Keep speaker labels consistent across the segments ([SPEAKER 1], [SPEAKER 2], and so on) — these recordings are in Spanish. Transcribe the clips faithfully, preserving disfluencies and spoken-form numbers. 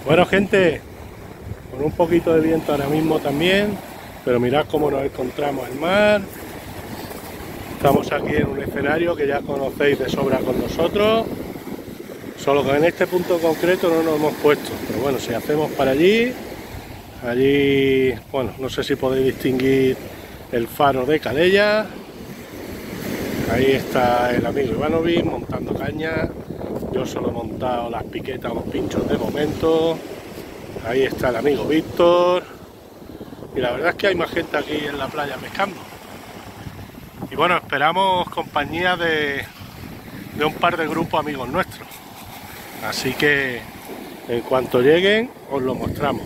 [SPEAKER 1] Bueno, gente, con un poquito de viento ahora mismo también, pero mirad cómo nos encontramos el mar. Estamos aquí en un escenario que ya conocéis de sobra con nosotros, solo que en este punto concreto no nos hemos puesto, pero bueno, si hacemos para allí, allí, bueno, no sé si podéis distinguir el faro de Calella. Ahí está el amigo Ivanovic montando caña. Yo solo he montado las piquetas o los pinchos de momento. Ahí está el amigo Víctor. Y la verdad es que hay más gente aquí en la playa pescando. Y bueno, esperamos compañía de, de un par de grupos amigos nuestros. Así que en cuanto lleguen os lo mostramos.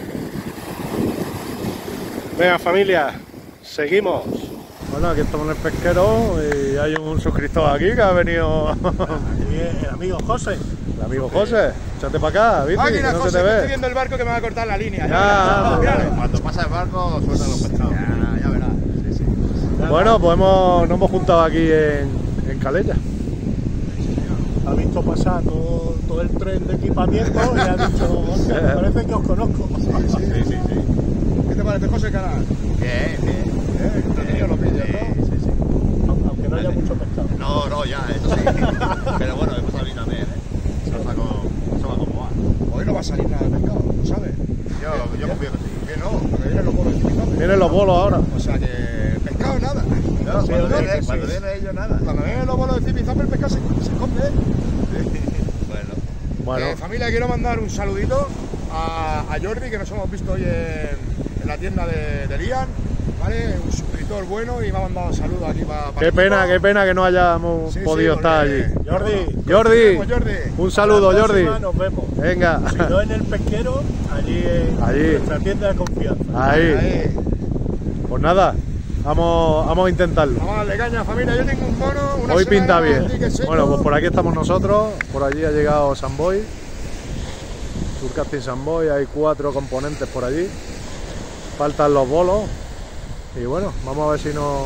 [SPEAKER 1] Venga familia, seguimos.
[SPEAKER 2] Bueno, aquí estamos en el pesquero y hay un suscriptor aquí que ha venido.
[SPEAKER 1] El amigo José.
[SPEAKER 2] El amigo José, échate para acá, ¿viste?
[SPEAKER 3] Máquina,
[SPEAKER 2] Que no
[SPEAKER 3] José,
[SPEAKER 2] se te
[SPEAKER 3] que
[SPEAKER 2] ve.
[SPEAKER 3] estoy viendo el barco que me va a cortar la línea.
[SPEAKER 2] Ya,
[SPEAKER 3] ya verás.
[SPEAKER 2] ya,
[SPEAKER 3] Cuando pasa el barco, sueltan los pescados. Ya, ya verás. Sí, sí.
[SPEAKER 2] Bueno, pues hemos, nos hemos juntado aquí en, en Calella.
[SPEAKER 1] Ha visto pasar todo, todo el tren de equipamiento y ha dicho, hostia, me parece que os conozco.
[SPEAKER 3] Sí, sí, sí, sí. ¿Qué te parece, José Canal? Bien, bien. ¿Eh? ¿Entretenido los vídeos, no?
[SPEAKER 1] Sí, sí. Aunque no haya mucho pescado.
[SPEAKER 3] No, no, ya, eso sí. Pero bueno, hemos salido también, ¿eh? Eso va como, eso va como va. Hoy no va a salir nada de pescado, ¿lo sabes? Yo, yo confío que sí. Que no, porque vienen los bolos de
[SPEAKER 2] Vienen los bolos ahora.
[SPEAKER 3] O sea que pescado nada. No,
[SPEAKER 1] Sí,
[SPEAKER 3] cuando
[SPEAKER 1] sí,
[SPEAKER 3] vienen
[SPEAKER 1] sí,
[SPEAKER 3] cuando
[SPEAKER 1] sí.
[SPEAKER 3] vienen ellos nada. Cuando vienen los bolos de Zipizape el pescado se, se esconde. Bueno.
[SPEAKER 2] Bueno,
[SPEAKER 3] Eh, familia, quiero mandar un saludito a, a Jordi, que nos hemos visto hoy en, en la tienda de, de Lian, ¿vale? Un suscriptor bueno y me ha mandado saludos aquí para...
[SPEAKER 2] qué pena, qué pena que no hayamos
[SPEAKER 3] Sí,
[SPEAKER 2] podido
[SPEAKER 3] sí,
[SPEAKER 2] estar
[SPEAKER 3] porque-
[SPEAKER 2] allí.
[SPEAKER 1] Jordi,
[SPEAKER 2] Jordi,
[SPEAKER 3] Nos vemos, Jordi.
[SPEAKER 2] un saludo,
[SPEAKER 1] a la
[SPEAKER 2] Jordi.
[SPEAKER 1] próxima nos vemos.
[SPEAKER 2] Venga,
[SPEAKER 1] Si no en el pesquero, allí en
[SPEAKER 2] Allí.
[SPEAKER 1] nuestra tienda de confianza.
[SPEAKER 2] ahí.
[SPEAKER 3] Ahí.
[SPEAKER 2] Pues nada, vamos, vamos a intentarlo.
[SPEAKER 3] Vamos a darle caña, familia. Yo tengo un mono, una
[SPEAKER 2] Hoy
[SPEAKER 3] semana,
[SPEAKER 2] pinta
[SPEAKER 3] un
[SPEAKER 2] bien.
[SPEAKER 3] dique seco.
[SPEAKER 2] Bueno, pues por aquí estamos nosotros, por allí ha llegado Samboy, Surcasting Samboy, hay cuatro componentes por allí, faltan los bolos y bueno, vamos a ver si no...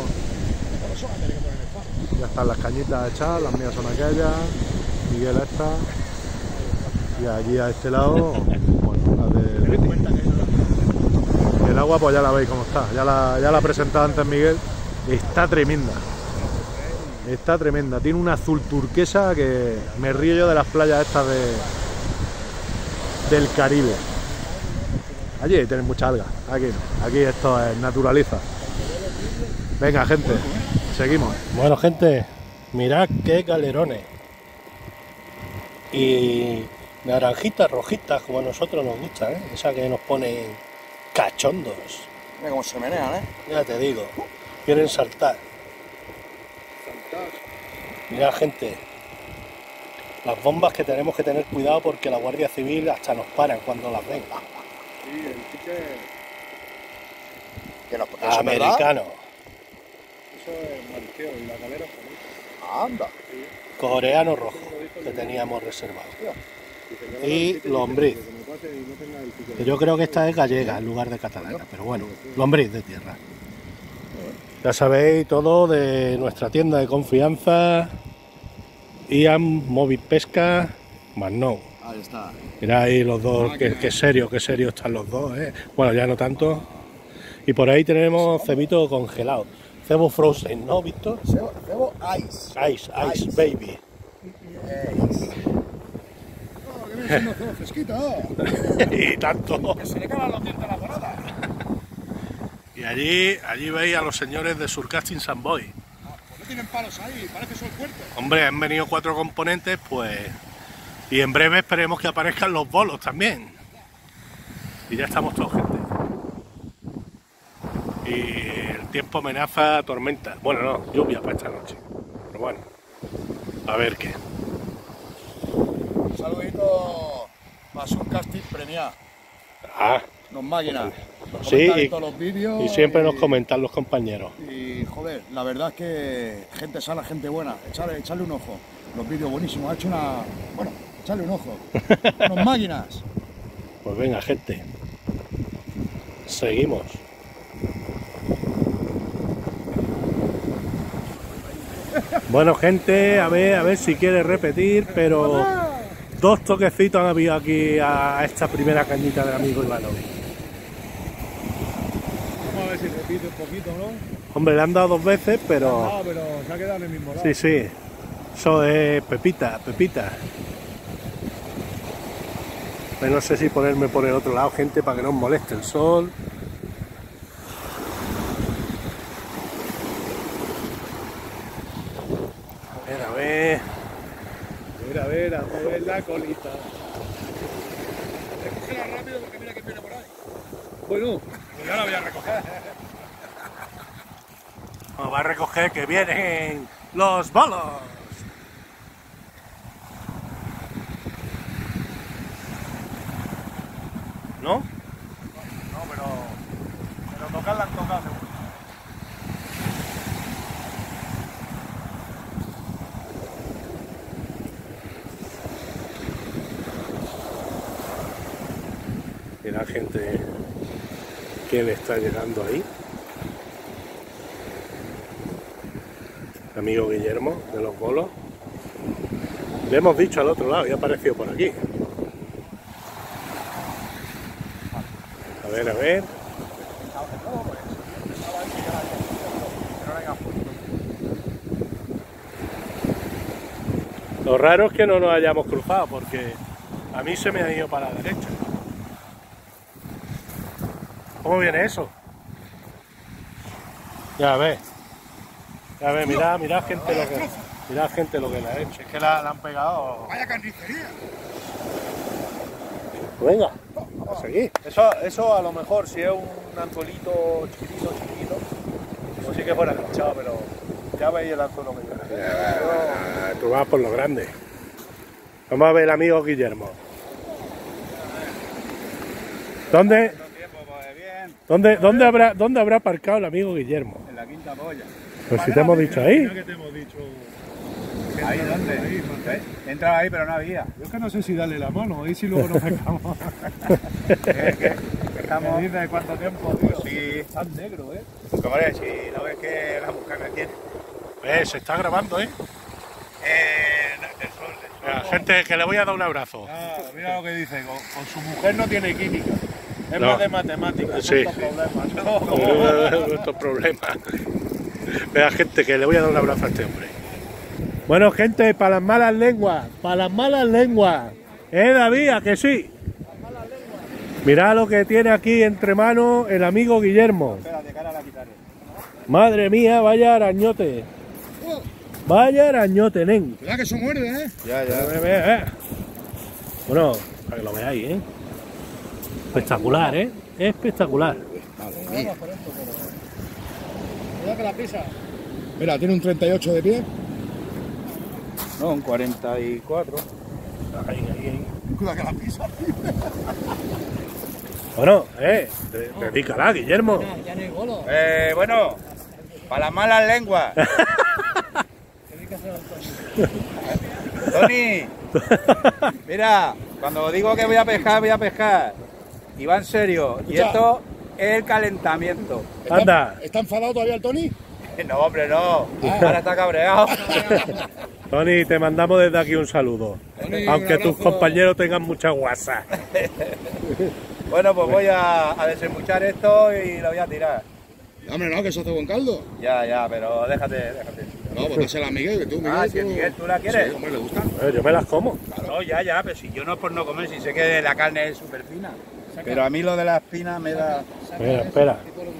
[SPEAKER 2] Ya están las cañitas echadas, las mías son aquellas, Miguel esta y allí a este lado, bueno, la de... El agua pues ya la veis cómo está, ya la, ya la ha presentado antes Miguel, está tremenda. Está tremenda, tiene un azul turquesa que me río yo de las playas estas de del Caribe. Allí tienen mucha alga, aquí no, aquí esto es naturaliza. Venga gente, seguimos.
[SPEAKER 1] Bueno gente, mirad qué galerones. Y naranjitas, rojitas, como a nosotros nos gusta, ¿eh? Esa que nos ponen cachondos.
[SPEAKER 3] Mira cómo se menean, ¿eh?
[SPEAKER 1] Ya te digo, quieren saltar. Mirad gente, las bombas que tenemos que tener cuidado porque la Guardia Civil hasta nos paran cuando las ven.
[SPEAKER 3] Sí, el ticket... ¿Que no, porque eso es verdad?
[SPEAKER 1] Americano.
[SPEAKER 3] Eso es mancheo y la calera es Anda.
[SPEAKER 1] Coreano rojo que teníamos reservado. Y lombriz. Que yo creo que esta es gallega en lugar de catalana, pero bueno, lombriz de tierra. Ya sabéis todo de nuestra tienda de confianza, Ian Móvil Pesca, más no.
[SPEAKER 3] Ahí está.
[SPEAKER 1] Mirad ahí los dos, qué, qué serio, qué serio están los dos, ¿eh? Bueno, ya no tanto. Y por ahí tenemos cebito congelado. Cebo frozen, ¿no, Víctor?
[SPEAKER 3] Cebo, cebo ice.
[SPEAKER 1] Ice, ice, baby.
[SPEAKER 3] Oh, que viene siendo cebo fresquito.
[SPEAKER 1] Y tanto.
[SPEAKER 3] Que se le calan los dientes a la morada.
[SPEAKER 1] Y allí, allí veis a los señores de Surcasting Samboy.
[SPEAKER 3] Pues no tienen palos ahí, parece eso el puerto.
[SPEAKER 1] Hombre, han venido cuatro componentes, pues... Y en breve esperemos que aparezcan los bolos también. Y ya estamos todos, gente. Y el tiempo amenaza tormenta. Bueno, no, lluvia para esta noche. Pero bueno, a ver qué.
[SPEAKER 3] Un saludito a Surcasting Premia.
[SPEAKER 1] Ah,
[SPEAKER 3] Nos máquinas. Nos
[SPEAKER 1] sí,
[SPEAKER 3] comentan
[SPEAKER 1] y,
[SPEAKER 3] todos los vídeos
[SPEAKER 1] y siempre
[SPEAKER 3] y-
[SPEAKER 1] nos comentan los compañeros.
[SPEAKER 3] Y joder, la verdad es que gente sana, gente buena. Echarle, echarle un ojo. Los vídeos buenísimos. Ha hecho una. Bueno, echarle un ojo. Unos máquinas.
[SPEAKER 1] Pues venga, gente. Seguimos. Bueno, gente, a ver, a ver si quiere repetir, pero dos toquecitos han habido aquí a esta primera cañita del amigo Ivanovic.
[SPEAKER 2] Vamos a ver si repite un poquito, ¿no?
[SPEAKER 1] Hombre, le han dado dos veces, pero...
[SPEAKER 2] No, pero se ha quedado en el mismo lado.
[SPEAKER 1] Sí, sí. Eso es pepita, pepita. Pues no sé si ponerme por el otro lado, gente, para que no os moleste el sol. A ver, a ver.
[SPEAKER 2] Mira, a ver, a mover la colita.
[SPEAKER 3] Recógela rápido porque mira que viene por ahí.
[SPEAKER 2] Bueno,
[SPEAKER 3] Pues yo la voy a recoger.
[SPEAKER 1] Nos va a recoger que vienen los bolos. ¿No?
[SPEAKER 2] no, pero, pero tocar la han tocado seguro.
[SPEAKER 1] Mira gente que le está llegando ahí. Amigo Guillermo de los bolos. Le hemos dicho al otro lado y ha aparecido por aquí. A ver, a ver. Lo raro es que no nos hayamos cruzado porque a mí se me ha ido para la derecha. ¿Cómo viene eso? Ya ves. Ya ves, mirad, mirad gente lo que. Mirad gente lo que le ha hecho.
[SPEAKER 2] Es que la, la han pegado.
[SPEAKER 3] Vaya carnicería.
[SPEAKER 1] Venga, a seguir.
[SPEAKER 2] Eso, eso a lo mejor si es un anzuelito chiquitito, chiquitito, pues sí que fuera enganchado, pero ya veis el anzuelo que tiene.
[SPEAKER 1] Ah, tú vas por lo grande. Vamos a ver el amigo Guillermo. ¿Dónde, dónde, dónde, habrá, ¿Dónde habrá aparcado el amigo Guillermo?
[SPEAKER 2] En la quinta polla.
[SPEAKER 1] Pues si te hemos dicho ahí.
[SPEAKER 2] ¿Qué te hemos dicho?
[SPEAKER 4] ¿Ahí dónde? ¿Eh? Entraba ahí pero no había.
[SPEAKER 2] Yo es que no sé si darle la mano, ahí si luego nos pescamos.
[SPEAKER 4] ¿Qué, qué? Estamos...
[SPEAKER 2] ¿Qué dices? ¿Cuánto tiempo, tío?
[SPEAKER 4] Sí.
[SPEAKER 2] Tan negro, ¿eh?
[SPEAKER 4] Hombre, si no ves que la mujer me tiene.
[SPEAKER 1] Eh, se está grabando, ¿eh?
[SPEAKER 4] Eh, del sol, del sol.
[SPEAKER 1] La gente que le voy a dar un abrazo.
[SPEAKER 2] Ah, mira lo que dice, con, con su mujer no tiene química. Es
[SPEAKER 1] No.
[SPEAKER 2] más de matemáticas,
[SPEAKER 1] Sí.
[SPEAKER 2] estos problemas. No.
[SPEAKER 1] Estos problemas. Vea, gente, que le voy a dar un abrazo a este hombre. Bueno, gente, para las malas lenguas, para las malas lenguas. ¿Eh, David? ¿A que sí? Mirad lo que tiene aquí entre manos el amigo Guillermo.
[SPEAKER 4] Espera, de cara a la quitaré.
[SPEAKER 1] Madre mía, vaya arañote. Vaya arañote, nen.
[SPEAKER 3] Cuidado que eso muerde, ¿eh?
[SPEAKER 4] Ya, ya.
[SPEAKER 1] Eh, eh, eh. Bueno, para que lo veáis, ¿eh? Espectacular, ¿eh? Espectacular.
[SPEAKER 2] Cuidado que la pisa.
[SPEAKER 3] Mira, tiene un treinta y ocho de pie.
[SPEAKER 4] No, un cuarenta y cuatro.
[SPEAKER 1] Ahí, ahí, ahí.
[SPEAKER 3] Cuidado que la pisa.
[SPEAKER 1] Bueno, eh, de- dedícala, Guillermo.
[SPEAKER 2] Ya no hay bolo.
[SPEAKER 4] Eh, bueno, para las malas lenguas. Tony, mira, cuando digo que voy a pescar, voy a pescar. Y va en serio. Y
[SPEAKER 3] Escucha.
[SPEAKER 4] esto es el calentamiento.
[SPEAKER 3] ¿Está-
[SPEAKER 1] Anda.
[SPEAKER 3] ¿Está enfadado todavía el Tony?
[SPEAKER 4] No, hombre, no. Ahora está cabreado.
[SPEAKER 1] Tony, te mandamos desde aquí un saludo.
[SPEAKER 3] Tony,
[SPEAKER 1] Aunque
[SPEAKER 3] un
[SPEAKER 1] tus
[SPEAKER 3] abrazo.
[SPEAKER 1] compañeros tengan mucha guasa.
[SPEAKER 4] Bueno, pues voy a, a desembuchar esto y lo voy a tirar.
[SPEAKER 3] Hombre, no, que eso hace buen caldo.
[SPEAKER 4] Ya, ya, pero déjate, déjate.
[SPEAKER 3] No, pues dásela a Miguel, que tú, Miguel.
[SPEAKER 4] Ah, si el Miguel, ¿tú la quieres?
[SPEAKER 3] Sí, hombre, le gusta.
[SPEAKER 1] Eh, yo me las como.
[SPEAKER 4] No, ya, ya, pero si yo no es por no comer, si sé que la carne es súper fina. Pero a mí lo de la espina me da...
[SPEAKER 1] Espera, espera.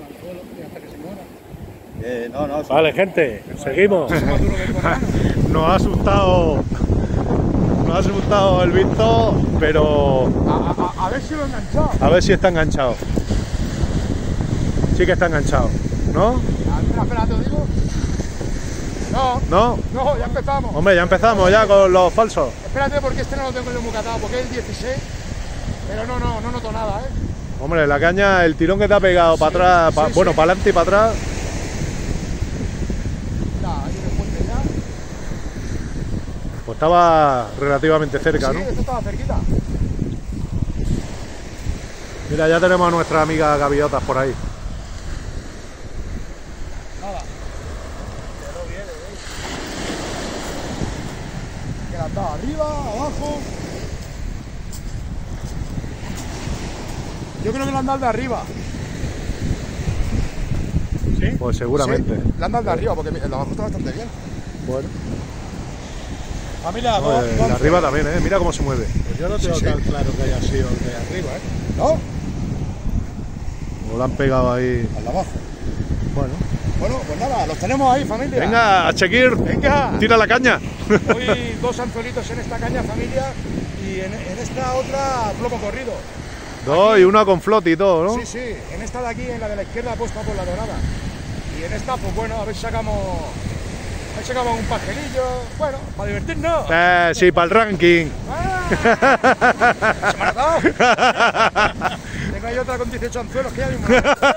[SPEAKER 4] Eh, no, no.
[SPEAKER 1] Vale, gente, seguimos.
[SPEAKER 2] Nos ha asustado. Nos ha asustado el visto, pero.
[SPEAKER 3] A, a, a ver si lo he enganchado.
[SPEAKER 2] A ver si está enganchado. Sí que está enganchado, ¿no?
[SPEAKER 3] Ah, Espera, espera, te lo digo. No,
[SPEAKER 2] ¿No?
[SPEAKER 3] no, ya empezamos.
[SPEAKER 2] Hombre, ya empezamos ya con los falsos.
[SPEAKER 3] Espérate, porque este no lo tengo yo muy catado, porque es el dieciséis. Pero no, no, no noto nada, ¿eh?
[SPEAKER 2] Hombre, la caña, el tirón que te ha pegado para atrás, pa-
[SPEAKER 3] sí,
[SPEAKER 2] bueno,
[SPEAKER 3] sí.
[SPEAKER 2] para adelante y para atrás.
[SPEAKER 3] Mira, ahí en el puente ya.
[SPEAKER 2] Pues estaba relativamente cerca,
[SPEAKER 3] Sí,
[SPEAKER 2] ¿no?
[SPEAKER 3] esto estaba cerquita.
[SPEAKER 2] Mira, ya tenemos a nuestra amiga Gaviotas por ahí.
[SPEAKER 3] Nada. Pero viene, ¿eh? Que la está arriba, abajo. Yo creo que le han dado de arriba.
[SPEAKER 1] ¿Sí?
[SPEAKER 2] Pues seguramente.
[SPEAKER 3] Sí, le han dado de arriba, porque el de abajo está bastante bien.
[SPEAKER 2] Bueno,
[SPEAKER 3] Familia,
[SPEAKER 2] no,
[SPEAKER 3] dos,
[SPEAKER 2] el
[SPEAKER 3] dos,
[SPEAKER 2] de arriba también, ¿eh? Mira cómo se mueve.
[SPEAKER 1] Pues yo no tengo
[SPEAKER 3] Sí, sí.
[SPEAKER 1] tan claro que haya sido el de arriba, ¿eh?
[SPEAKER 3] ¿no?
[SPEAKER 2] O lo han pegado ahí.
[SPEAKER 3] Al de abajo.
[SPEAKER 2] Bueno.
[SPEAKER 3] Bueno, pues nada, los tenemos ahí, familia.
[SPEAKER 2] Venga, a Chequir.
[SPEAKER 3] Venga.
[SPEAKER 2] Tira la caña.
[SPEAKER 3] Hoy dos anzuelitos en esta caña, familia, y en, en esta otra plomo corrido.
[SPEAKER 2] Dos y uno con flot y todo, ¿no?
[SPEAKER 3] Sí, sí, en esta de aquí, en la de la izquierda, puesta por la dorada. Y en esta, pues bueno, a ver si sacamos, a ver si sacamos un pajelillo, bueno, para divertirnos.
[SPEAKER 2] Eh, sí, para el ranking.
[SPEAKER 3] ¡Ah! ¡Se me ha dado! Tengo ahí otra con dieciocho anzuelos que ya mismo.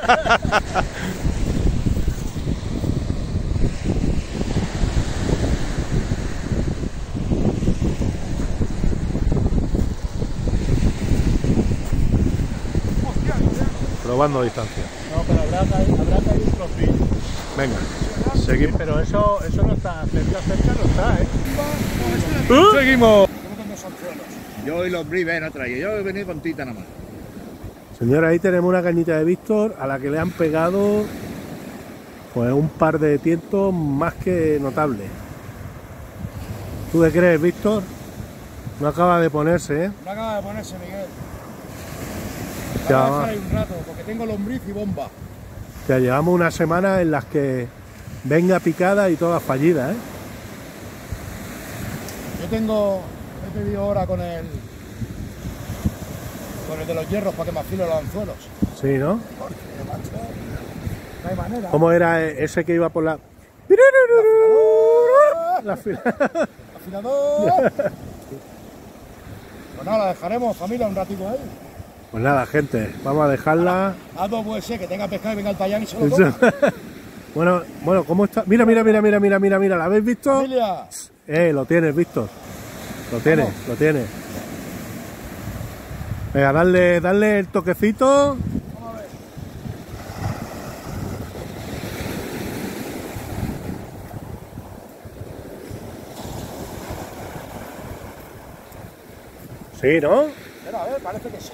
[SPEAKER 2] Probando distancia.
[SPEAKER 1] No, pero habrá caído, habrá caído un trocillo.
[SPEAKER 2] Venga,
[SPEAKER 1] Sí,
[SPEAKER 2] seguimos.
[SPEAKER 1] pero eso, eso no está cerca, cerca no está, ¿eh?
[SPEAKER 2] Seguimos.
[SPEAKER 4] Yo hoy los bribes no traigo, yo he venido con tita nada más.
[SPEAKER 1] Señora, ahí tenemos una cañita de Víctor a la que le han pegado pues un par de tientos más que notables. ¿Tú qué crees, Víctor? No acaba de ponerse, ¿eh?
[SPEAKER 3] No acaba de ponerse, Miguel.
[SPEAKER 1] Ya
[SPEAKER 3] Vamos a
[SPEAKER 1] va.
[SPEAKER 3] dejar ahí un rato, porque tengo lombriz y bomba.
[SPEAKER 1] Ya llevamos unas semanas en las que venga picada y todas fallidas, ¿eh?
[SPEAKER 3] Yo tengo, he pedido ahora con el, con el de los hierros para que me afile los anzuelos.
[SPEAKER 1] Sí, ¿no?
[SPEAKER 3] Porque, macho, no hay manera.
[SPEAKER 1] ¿Cómo era ese que iba por la... La fila.
[SPEAKER 3] Afilador. Pues nada, la dejaremos, familia, un ratito ahí.
[SPEAKER 1] Pues nada, gente, vamos a dejarla.
[SPEAKER 3] A dos puede ser que tenga pescado y venga el Tayán y se lo coma.
[SPEAKER 1] Bueno, bueno, ¿cómo está? Mira, mira, mira, mira, mira, mira, mira, ¿la habéis visto?
[SPEAKER 3] Familia,
[SPEAKER 1] Eh, lo tienes, Víctor. Lo tienes,
[SPEAKER 3] Vamos.
[SPEAKER 1] lo tienes. Venga, darle, darle el toquecito.
[SPEAKER 3] vamos a ver.
[SPEAKER 1] Sí, ¿no?
[SPEAKER 3] Espera, a ver, parece que sí.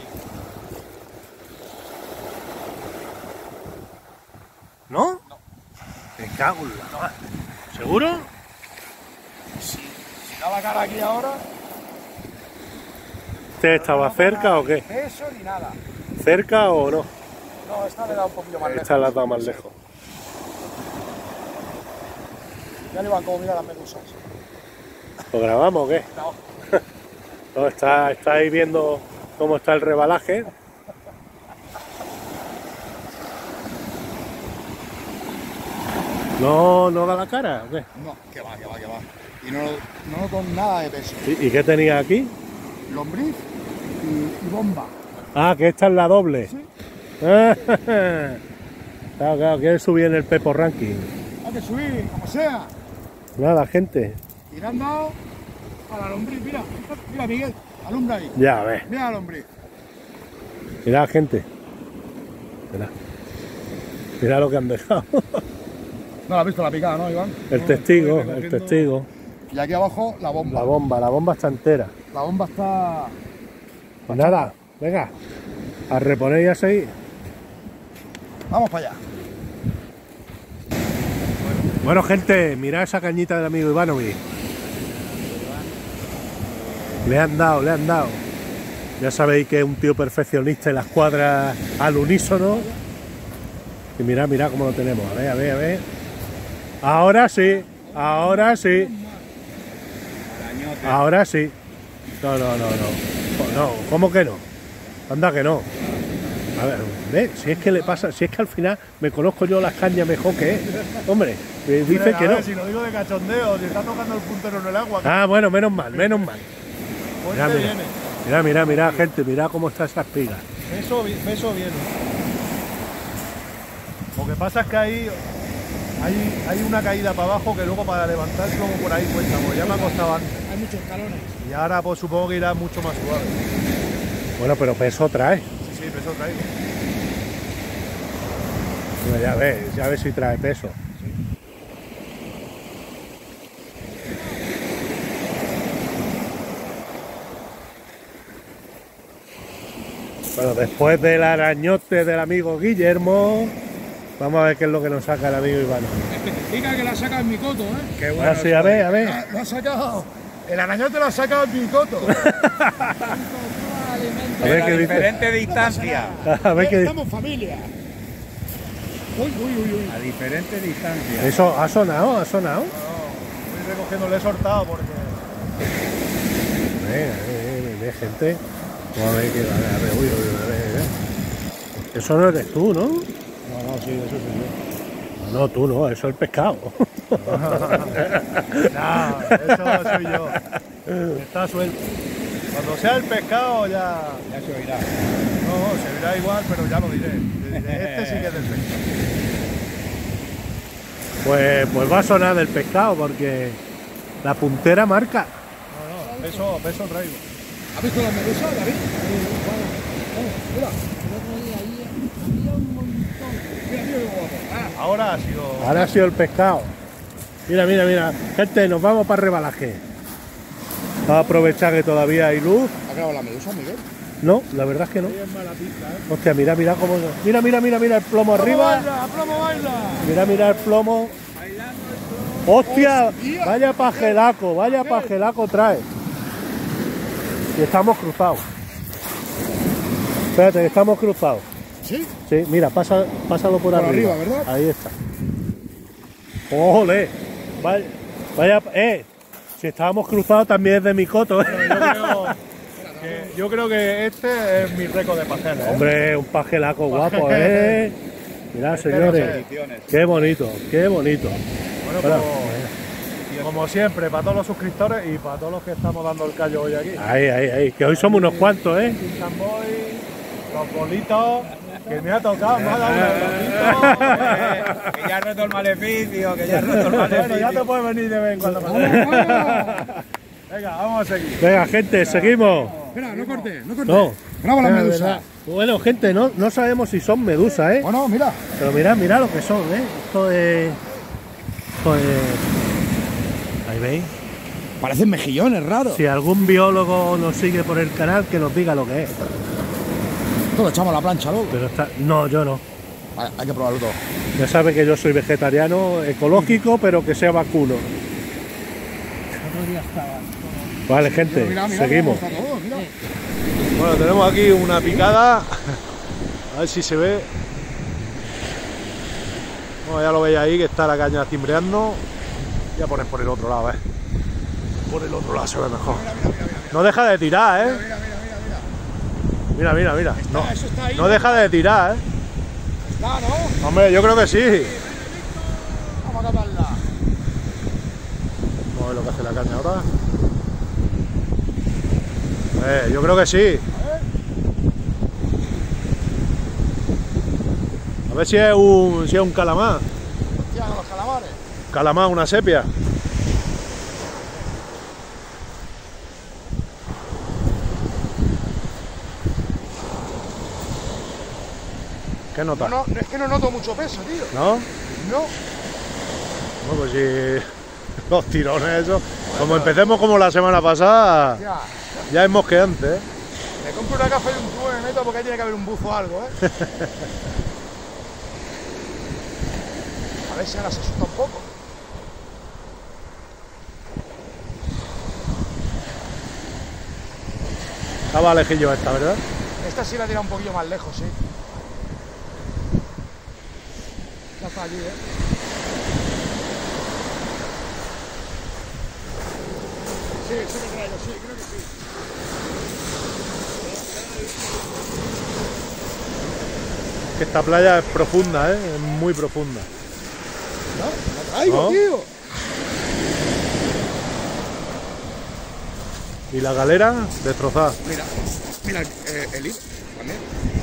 [SPEAKER 1] ¿No? No. Me cago en la madre. ¿Seguro?
[SPEAKER 3] Si da la cara aquí ahora,
[SPEAKER 1] ¿Este estaba cerca o qué?
[SPEAKER 3] peso ni nada.
[SPEAKER 1] ¿Cerca o no?
[SPEAKER 3] No, esta le da un poquillo más lejos.
[SPEAKER 1] Esta la ha dado más lejos.
[SPEAKER 3] Ya le van como mira las medusas.
[SPEAKER 1] ¿Lo grabamos o qué?
[SPEAKER 3] No.
[SPEAKER 1] No, está, está ahí viendo cómo está el rebalaje. No, no da la cara, ¿o qué?
[SPEAKER 3] No, que va, que va, que va. Y no, no con nada de peso.
[SPEAKER 1] ¿Y, y qué tenía aquí?
[SPEAKER 3] Lombriz y, y bomba.
[SPEAKER 1] Ah, que esta es la doble.
[SPEAKER 3] Sí.
[SPEAKER 1] Claro, claro, quiere subir en el Pepo Ranking.
[SPEAKER 3] Hay que subir, como sea.
[SPEAKER 1] Nada, gente.
[SPEAKER 3] Y le han dado a la lombriz. Mira, mira, Miguel, alumbra ahí.
[SPEAKER 1] Ya, ves.
[SPEAKER 3] Mira la lombriz.
[SPEAKER 1] Mirad, gente. Mirad. Mirad lo que han dejado.
[SPEAKER 3] No la has visto la picada, ¿no, Iván?
[SPEAKER 1] El testigo, el testigo.
[SPEAKER 3] Y aquí abajo la bomba.
[SPEAKER 1] La bomba, la bomba está entera.
[SPEAKER 3] La bomba está...
[SPEAKER 1] Pues nada, venga. A reponer y a seguir.
[SPEAKER 3] Vamos para allá.
[SPEAKER 1] Bueno, gente, mirad esa cañita del amigo Ivanovic. Le han dado, le han dado. Ya sabéis que es un tío perfeccionista en las cuadras al unísono. Y mirad, mirad cómo lo tenemos. A ver, a ver, a ver. Ahora sí, ahora sí. Ahora sí. No, no, no, no. No, ¿cómo que no? Anda que no. A ver, ¿ves? Si es que le pasa, si es que al final me conozco yo las cañas mejor que él. Hombre, dice que no.
[SPEAKER 3] Si lo digo de cachondeo, si está tocando el puntero en el agua.
[SPEAKER 1] Ah, bueno, menos mal, menos mal.
[SPEAKER 3] Pues
[SPEAKER 1] Mira,
[SPEAKER 3] te
[SPEAKER 1] mira,
[SPEAKER 3] viene.
[SPEAKER 1] mira, mira, mira, gente, mira cómo está esa espiga.
[SPEAKER 3] Peso, peso viene. Lo que pasa es que ahí hay, hay una caída para abajo que luego para levantarse luego por ahí cuesta, porque ya me ha costado antes. Hay muchos escalones. Y ahora pues supongo que irá mucho más suave.
[SPEAKER 1] Bueno, pero peso trae.
[SPEAKER 3] Sí, sí, peso traigo.
[SPEAKER 1] Bueno, ya ves, ya ves si trae peso. Bueno, después del arañote del amigo Guillermo, vamos a ver qué es lo que nos saca el amigo Iván.
[SPEAKER 5] Diga que la saca en mi coto, ¿eh?
[SPEAKER 1] Qué bueno. Así, a ver, a ver.
[SPEAKER 3] Lo ha sacado. El arañote lo ha sacado en mi coto.
[SPEAKER 1] A ver
[SPEAKER 4] a
[SPEAKER 1] qué
[SPEAKER 4] diferente
[SPEAKER 1] dice.
[SPEAKER 4] distancia.
[SPEAKER 1] A ver qué dice.
[SPEAKER 3] Estamos familia.
[SPEAKER 5] Uy, uy, uy, uy.
[SPEAKER 4] A diferente distancia.
[SPEAKER 1] Eso ha sonado, ha sonado.
[SPEAKER 3] No, estoy recogiendo, le he soltado porque...
[SPEAKER 1] Venga, eh, eh, gente. Vamos a ver qué. A ver, a ver, uy, uy, a ver, a ver. Eso no eres tú, ¿no?
[SPEAKER 3] No, no, sí, eso sí.
[SPEAKER 1] No, no, tú no, eso es el pescado.
[SPEAKER 3] No, eso soy yo. Está suelto. Cuando sea el pescado ya...
[SPEAKER 4] Ya se oirá.
[SPEAKER 3] No, se verá igual, pero ya lo diré. Le diré, este sí que es del pescado.
[SPEAKER 1] Pues, pues va a sonar del pescado porque la puntera marca.
[SPEAKER 3] No, no, beso, beso traigo.
[SPEAKER 5] ¿Has visto la medusa, David? Mira. Mira, mira qué guapo. Ah,
[SPEAKER 3] Ahora ha sido...
[SPEAKER 1] Ahora ha sido el pescado. Mira, mira, mira. Gente, nos vamos para rebalaje. Vamos a aprovechar que todavía hay luz.
[SPEAKER 3] ¿Ha grabado la medusa, Miguel?
[SPEAKER 1] No, la verdad es que no.
[SPEAKER 5] es mala pista, ¿eh?
[SPEAKER 1] Hostia, mira, mira cómo. Mira, mira, mira, mira el plomo arriba.
[SPEAKER 3] ¡Baila, plomo, baila!
[SPEAKER 1] Mira, mira el plomo. ¡Hostia! Vaya pajelaco, vaya pajelaco trae. Y estamos cruzados. Espérate, que estamos cruzados.
[SPEAKER 3] ¿Sí?
[SPEAKER 1] Sí, mira, pasa, pásalo por,
[SPEAKER 3] Por
[SPEAKER 1] arriba.
[SPEAKER 3] arriba, ¿verdad?
[SPEAKER 1] Ahí está. ¡Ole! Vaya, vaya, eh. Si estábamos cruzados también es de mi coto, ¿eh?
[SPEAKER 3] Yo creo, que, yo creo que este es mi récord de pajeles. ¿eh?
[SPEAKER 1] Hombre, un pajelaco guapo, ¿eh? Mirad, señores. Qué bonito, qué bonito.
[SPEAKER 3] Bueno,
[SPEAKER 1] Hola.
[SPEAKER 3] pues, como siempre, para todos los suscriptores y para todos los que estamos dando el callo hoy aquí.
[SPEAKER 1] Ahí, ahí, ahí. Que hoy somos unos cuantos, ¿eh?
[SPEAKER 3] Camboy, los bolitos, que me ha tocado, me ha dado unos bolitos.
[SPEAKER 4] Que ya ha roto el maleficio, que ya ha roto el maleficio.
[SPEAKER 3] Bueno, ya te puedes venir de vez en cuando. Venga, vamos a seguir.
[SPEAKER 1] Venga, gente, seguimos.
[SPEAKER 5] Espera, no cortes, no cortes.
[SPEAKER 1] No.
[SPEAKER 5] Graba la
[SPEAKER 1] Venga,
[SPEAKER 5] medusa.
[SPEAKER 1] verdad. Bueno, gente, no, no sabemos si son medusas, ¿eh?
[SPEAKER 5] Bueno, mira.
[SPEAKER 1] Pero mirad, mirad lo que son, ¿eh? Esto es... Esto es... Ahí veis.
[SPEAKER 5] Parecen mejillones raros.
[SPEAKER 1] Si algún biólogo nos sigue por el canal, que nos diga lo que es.
[SPEAKER 5] Esto lo echamos a la plancha luego.
[SPEAKER 1] Pero está... No, yo no.
[SPEAKER 5] Vale, hay que probarlo todo.
[SPEAKER 1] Ya sabe que yo soy vegetariano, ecológico, pero que sea vacuno. Vale, gente,
[SPEAKER 5] Mira, mira
[SPEAKER 1] seguimos.
[SPEAKER 5] cómo está todo, mira.
[SPEAKER 3] Bueno, tenemos aquí una picada. A ver si se ve. Bueno, ya lo veis ahí que está la caña cimbreando. Voy a poner por el otro lado, ¿eh? Por el otro lado se ve mejor. No deja de tirar, ¿eh?
[SPEAKER 5] Mira, mira, mira, mira.
[SPEAKER 3] Mira, mira, mira. No,
[SPEAKER 5] Eso está ahí.
[SPEAKER 3] no deja de tirar, ¿eh?
[SPEAKER 5] Está, ¿no?
[SPEAKER 3] Hombre, yo creo que sí.
[SPEAKER 5] Vamos a catarla.
[SPEAKER 3] Vamos a ver lo que hace la caña ahora. Eh, yo creo que sí. A ver si es un, si es un calamar.
[SPEAKER 5] Hostia, los calamares.
[SPEAKER 3] Calamar, una sepia. ¿Qué nota?
[SPEAKER 5] No, no, es que no noto mucho peso, tío.
[SPEAKER 3] ¿No?
[SPEAKER 5] No.
[SPEAKER 3] Bueno, pues si los tirones esos. Como empecemos como la semana pasada,
[SPEAKER 5] Ya.
[SPEAKER 3] ya es mosqueante, ¿eh?
[SPEAKER 5] Me compro una gafa y un tubo y me meto porque ahí tiene que haber un buzo o algo, ¿eh? A ver si ahora se asusta un poco.
[SPEAKER 3] Estaba lejillo esta, ¿verdad?
[SPEAKER 5] Esta sí la tira un poquillo más lejos, sí. Ya está allí, ¿eh? Sí, sí me traigo, sí, creo que sí.
[SPEAKER 3] Que esta playa es profunda, ¿eh? Es muy profunda.
[SPEAKER 5] No, la traigo,
[SPEAKER 3] ¿No?
[SPEAKER 5] tío.
[SPEAKER 3] Y la galera destrozada.
[SPEAKER 5] Mira, mira eh, el hilo también.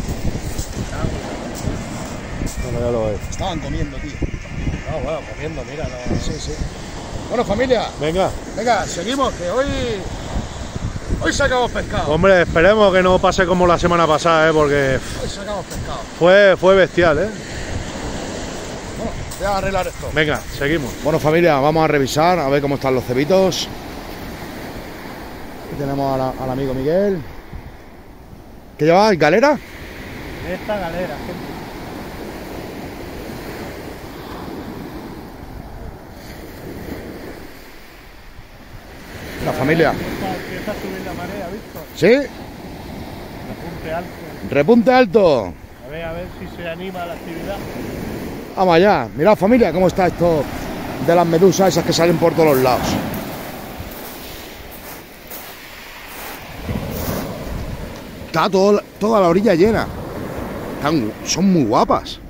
[SPEAKER 3] Bueno, ya lo veis.
[SPEAKER 5] Estaban comiendo, tío.
[SPEAKER 3] Ah, bueno, comiendo, mira. No...
[SPEAKER 5] Sí, sí. Bueno, familia,
[SPEAKER 3] Venga.
[SPEAKER 5] venga, seguimos, que hoy... Hoy sacamos pescado.
[SPEAKER 3] Hombre, esperemos que no pase como la semana pasada, ¿eh? Porque
[SPEAKER 5] Hoy sacamos pescado.
[SPEAKER 3] fue, fue bestial, ¿eh?
[SPEAKER 5] Bueno, voy a arreglar esto.
[SPEAKER 3] Venga, seguimos.
[SPEAKER 5] Bueno, familia, vamos a revisar, a ver cómo están los cebitos. Aquí tenemos a la- al amigo Miguel.
[SPEAKER 3] ¿Qué llevas? ¿Galera?
[SPEAKER 1] Esta galera, gente.
[SPEAKER 3] La familia.
[SPEAKER 1] Empieza a subir la marea, ¿visto?
[SPEAKER 3] ¿Sí?
[SPEAKER 1] Repunte alto.
[SPEAKER 3] Repunte alto.
[SPEAKER 1] A ver, a ver si se anima la actividad.
[SPEAKER 3] Vamos allá. Mirad, familia, cómo está esto de las medusas esas que salen por todos los lados. Está todo, toda la orilla llena. Están, son muy guapas.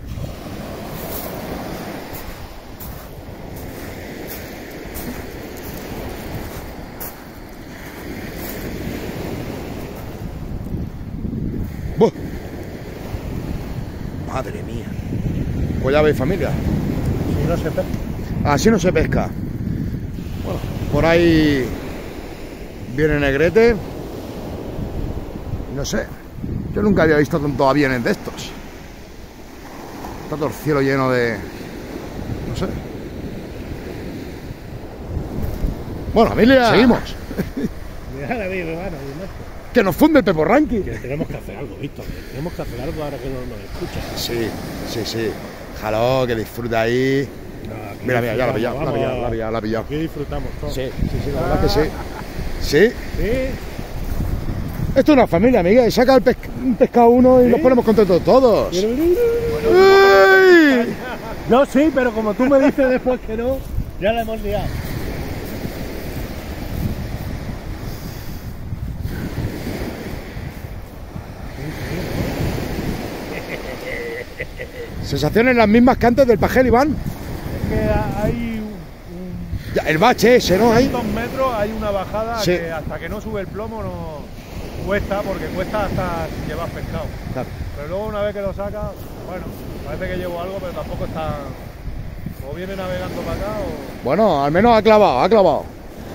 [SPEAKER 3] ¡Buh! Madre mía. Pues ya veis, familia.
[SPEAKER 1] Si no se pesca.
[SPEAKER 3] Así no se pesca. Bueno, por ahí viene negrete. No sé. Yo nunca había visto tantos aviones de estos. Está todo el cielo lleno de... No sé. Bueno, familia, seguimos.
[SPEAKER 1] Mira la vida, hermano.
[SPEAKER 3] Que nos funde el Pepo Ranking.
[SPEAKER 1] Que tenemos que hacer algo, Víctor. Tenemos que hacer algo ahora que no nos escuchan.
[SPEAKER 3] Sí, sí, sí. Déjalo, que disfruta ahí.
[SPEAKER 1] No,
[SPEAKER 3] Mira, mira, ya la ha pillado, la ha
[SPEAKER 1] vamos,
[SPEAKER 3] pillado, la ha pillado, la ha pillado.
[SPEAKER 1] Aquí disfrutamos todos.
[SPEAKER 3] Sí, sí, sí, la verdad que sí. Sí.
[SPEAKER 1] Sí.
[SPEAKER 3] Esto es una familia, Miguel. Saca el pesca un pescado uno y
[SPEAKER 1] ¿Sí?
[SPEAKER 3] nos ponemos contentos todos. ¡Uy!
[SPEAKER 1] No, sí, pero como tú me dices después que no, ya la hemos liado.
[SPEAKER 3] Sensaciones las mismas que antes del Pajel, Iván.
[SPEAKER 1] Es que hay un, un
[SPEAKER 3] Ya, el bache ese, ¿no? Ahí.
[SPEAKER 1] dos metros, hay una bajada
[SPEAKER 3] Sí.
[SPEAKER 1] que hasta que no sube el plomo no cuesta, porque cuesta hasta llevar pescado.
[SPEAKER 3] Claro.
[SPEAKER 1] Pero luego una vez que lo saca, bueno, parece que llevo algo, pero tampoco está... O viene navegando para acá o...
[SPEAKER 3] Bueno, al menos ha clavado, ha clavado.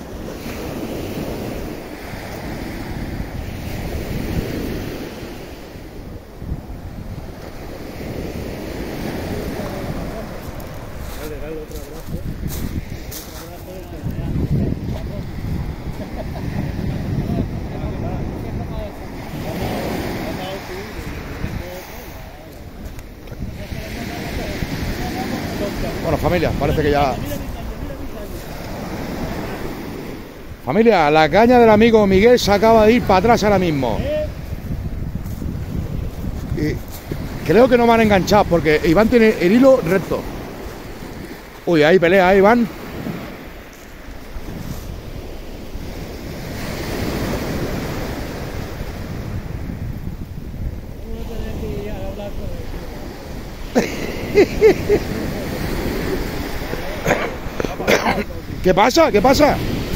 [SPEAKER 3] Bueno, familia, parece que ya... Familia, la caña del amigo Miguel se acaba de ir para atrás ahora mismo. Y creo que no me han enganchado porque Iván tiene el hilo recto. Uy, ahí pelea, ¿eh, Iván? ¿Qué pasa? ¿Qué pasa?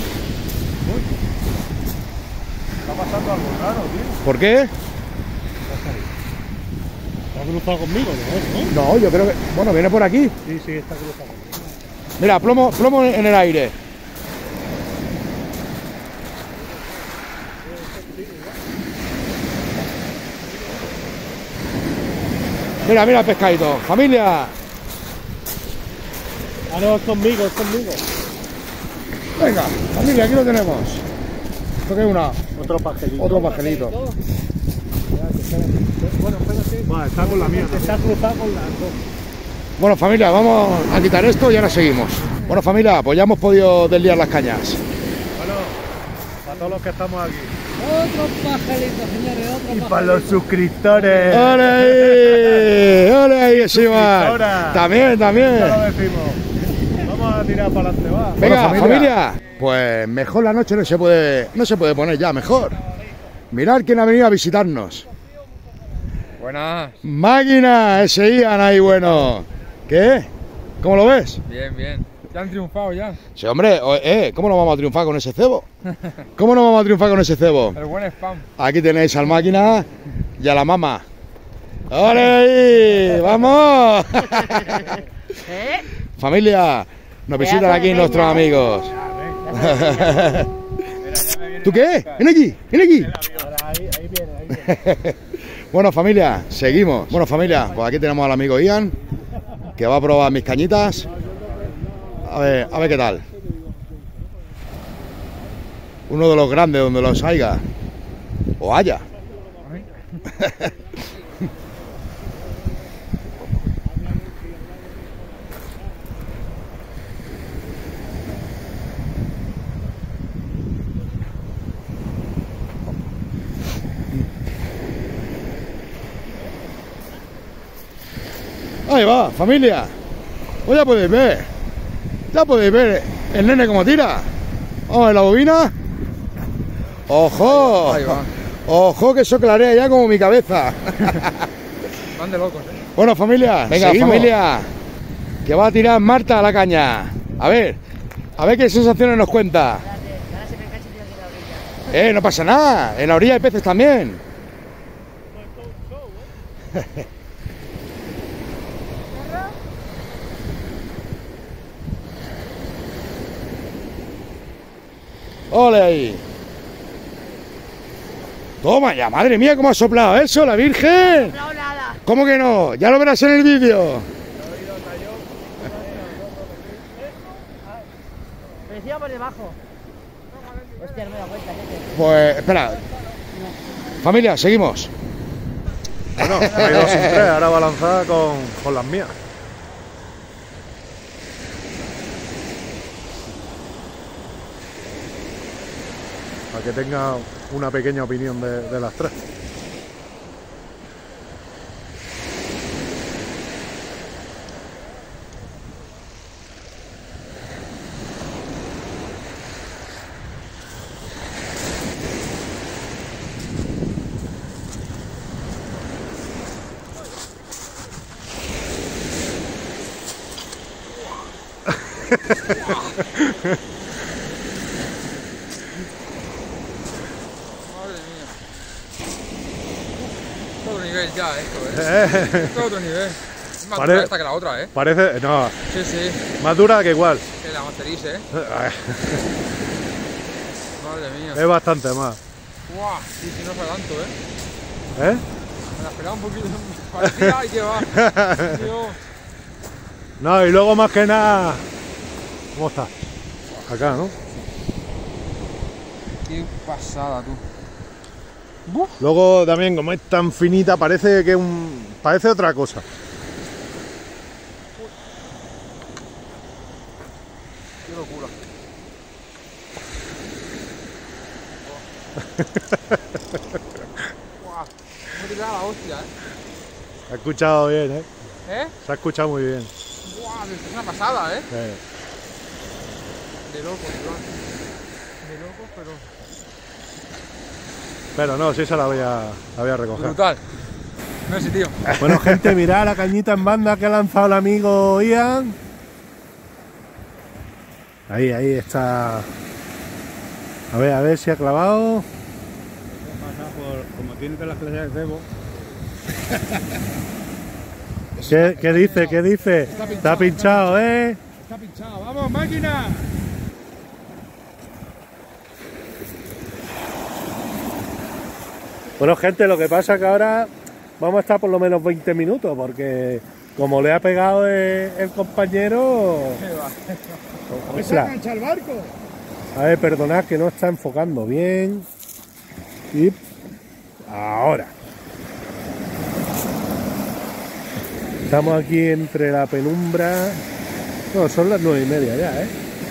[SPEAKER 1] Está pasando algo raro, tío.
[SPEAKER 3] ¿Por qué?
[SPEAKER 1] ¿Está cruzado conmigo, no?
[SPEAKER 3] No, yo creo que... Bueno, viene por aquí.
[SPEAKER 1] Sí, sí, está cruzado conmigo.
[SPEAKER 3] Mira, plomo, plomo en el aire. Mira, mira el pescadito. Familia.
[SPEAKER 1] Ah, no, es conmigo, es conmigo.
[SPEAKER 3] Venga, familia, aquí lo tenemos. Esto que es una...
[SPEAKER 1] Otro pajelito.
[SPEAKER 3] Otro pajelito.
[SPEAKER 1] Bueno, espérate. Bueno, está con la mía. Está cruzado con las dos.
[SPEAKER 3] Bueno, familia, vamos a quitar esto y ahora seguimos. Bueno, familia, pues ya hemos podido desliar las cañas.
[SPEAKER 1] Bueno, para todos los que estamos aquí.
[SPEAKER 6] Otro pajarito, señores, otro pajarito.
[SPEAKER 1] Y para los suscriptores.
[SPEAKER 3] ¡Ole ahí! ¡Ole ahí, encima!
[SPEAKER 1] Suscriptora.
[SPEAKER 3] También, también.
[SPEAKER 1] Ya lo decimos. Vamos a tirar para adelante, va.
[SPEAKER 3] Venga,
[SPEAKER 1] Bueno,
[SPEAKER 3] familia. Pues mejor la noche no se puede, no se puede poner ya, mejor. Mirad quién ha venido a visitarnos.
[SPEAKER 5] Buenas.
[SPEAKER 3] Máquina, ese Ian ahí, bueno. ¿Qué? ¿Cómo lo ves?
[SPEAKER 5] Bien, bien. Ya han triunfado ya.
[SPEAKER 3] Sí, hombre, o- eh, ¿cómo no vamos a triunfar con ese cebo? ¿Cómo no vamos a triunfar con ese cebo?
[SPEAKER 5] El buen spam.
[SPEAKER 3] Aquí tenéis al Máquina y a la mamá. ¡Ole ahí! ¡Vamos! Familia, nos visitan aquí nuestros amigos. ¿Tú qué? ¿Ven aquí? ¿Ven aquí?
[SPEAKER 1] Ahí, ahí viene, ahí viene.
[SPEAKER 3] Bueno, familia, seguimos. Bueno, familia, pues aquí tenemos al amigo Ian, que va a probar mis cañitas. A ver, a ver qué tal. Uno de los grandes donde los haya. O haya.
[SPEAKER 5] Ahí va, familia. Pues ya podéis ver. Ya podéis ver el nene como tira. Vamos a ver la bobina. ¡Ojo!
[SPEAKER 7] Ahí va.
[SPEAKER 5] ¡Ojo, que eso clarea ya como mi cabeza!
[SPEAKER 7] Van de locos, ¿eh?
[SPEAKER 5] Bueno, familia, venga, seguimos. Familia, que va a tirar Marta a la caña. A ver, a ver qué sensaciones nos cuenta. Eh, no pasa nada. En la orilla hay peces también. ¡Ole ahí! Toma ya, madre mía, cómo ha soplado eso, la Virgen.
[SPEAKER 8] No ha nada.
[SPEAKER 5] ¿Cómo que no? Ya lo verás en el vídeo.
[SPEAKER 8] Parecía por debajo. Hostia, no me da cuenta.
[SPEAKER 5] Pues, espera. Familia, seguimos.
[SPEAKER 2] Bueno, ha ido sin tres, ahora va a lanzar con, con las mías. Para que tenga una pequeña opinión de, de las tres.
[SPEAKER 7] Otro nivel ya esto, ¿eh? Esto es otro nivel. Es más
[SPEAKER 2] Pare-
[SPEAKER 7] dura esta que la otra, ¿eh?
[SPEAKER 2] Parece, no,
[SPEAKER 7] Sí, sí.
[SPEAKER 2] más dura que igual.
[SPEAKER 7] Que la Masteris, ¿eh? Madre mía.
[SPEAKER 2] Es bastante más.
[SPEAKER 7] Guau, sí, sí, no fue tanto, ¿eh?
[SPEAKER 2] ¿Eh?
[SPEAKER 7] Me la esperaba un poquito. Parecía, ay, que va. Dios.
[SPEAKER 2] No, y luego más que nada. ¿Cómo está? Acá, ¿no?
[SPEAKER 7] Qué pasada, tú.
[SPEAKER 2] Luego también, como es tan finita, parece que un. Parece otra cosa.
[SPEAKER 7] Qué locura. Guau. No te pega la hostia, ¿eh?
[SPEAKER 2] Se ha escuchado bien, ¿eh?
[SPEAKER 7] ¿Eh?
[SPEAKER 2] Se ha escuchado muy bien.
[SPEAKER 7] Guau, es una pasada, ¿eh?
[SPEAKER 2] Eh,
[SPEAKER 7] De locos, Iván. De locos, pero...
[SPEAKER 2] Pero no, sí se la voy a, la voy a recoger.
[SPEAKER 7] Brutal. Messi, tío.
[SPEAKER 1] Bueno, gente, mirad la cañita en banda que ha lanzado el amigo Ian. Ahí, ahí está. A ver, a ver si ha clavado.
[SPEAKER 3] Como tiene todas las clases de cebo.
[SPEAKER 1] ¿Qué, qué dice? ¿Qué dice? Está pinchado, ¿eh?
[SPEAKER 5] Está pinchado. ¡Vamos, máquina!
[SPEAKER 1] Bueno, gente, lo que pasa es que ahora vamos a estar por lo menos veinte minutos, porque como le ha pegado el, el compañero...
[SPEAKER 5] ¡Que se
[SPEAKER 1] Ostras.
[SPEAKER 5] engancha el barco!
[SPEAKER 1] A ver, perdonad que no está enfocando bien. Y ahora. Estamos aquí entre la penumbra. No, son las nueve y media ya, ¿eh?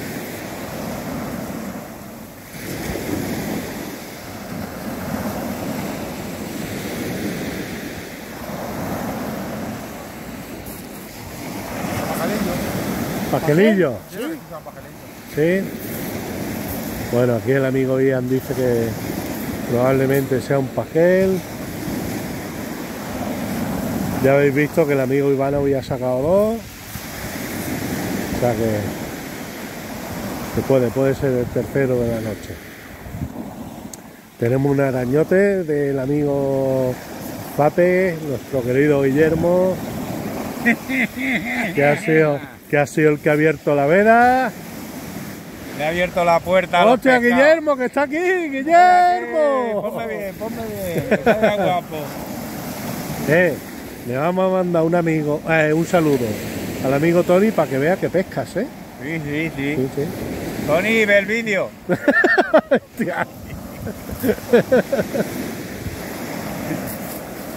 [SPEAKER 1] Pajelillo. Sí. Bueno, aquí el amigo Ian dice que probablemente sea un pajel. Ya habéis visto que el amigo Iván hoy ha sacado dos. O sea que, que puede, puede ser el tercero de la noche. Tenemos un arañote del amigo Pape, nuestro querido Guillermo, que ha sido, que ha sido el que ha abierto la veda.
[SPEAKER 4] Le ha abierto la puerta a los
[SPEAKER 1] ¡Hostia,
[SPEAKER 4] pescados.
[SPEAKER 1] Guillermo, que está aquí! ¡Guillermo!
[SPEAKER 4] Ponme bien, ponme bien, que salga guapo.
[SPEAKER 1] Eh, le vamos a mandar un amigo, eh, un saludo al amigo Tony para que vea que pescas, ¿eh?
[SPEAKER 4] Sí, sí, sí.
[SPEAKER 1] Sí, sí.
[SPEAKER 4] Tony, ve el vídeo.
[SPEAKER 1] Hostia.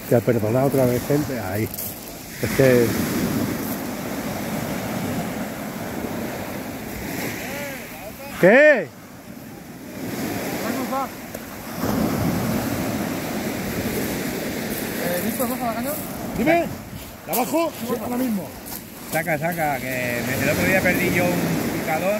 [SPEAKER 1] Ya, perdona otra vez, gente. Ahí. Es que... ¿Qué?
[SPEAKER 7] Eh, ¿Listo, saca la caña?
[SPEAKER 5] Dime, ¿de abajo? Sí, ahora mismo.
[SPEAKER 4] Saca, saca, que el otro día perdí yo un picador.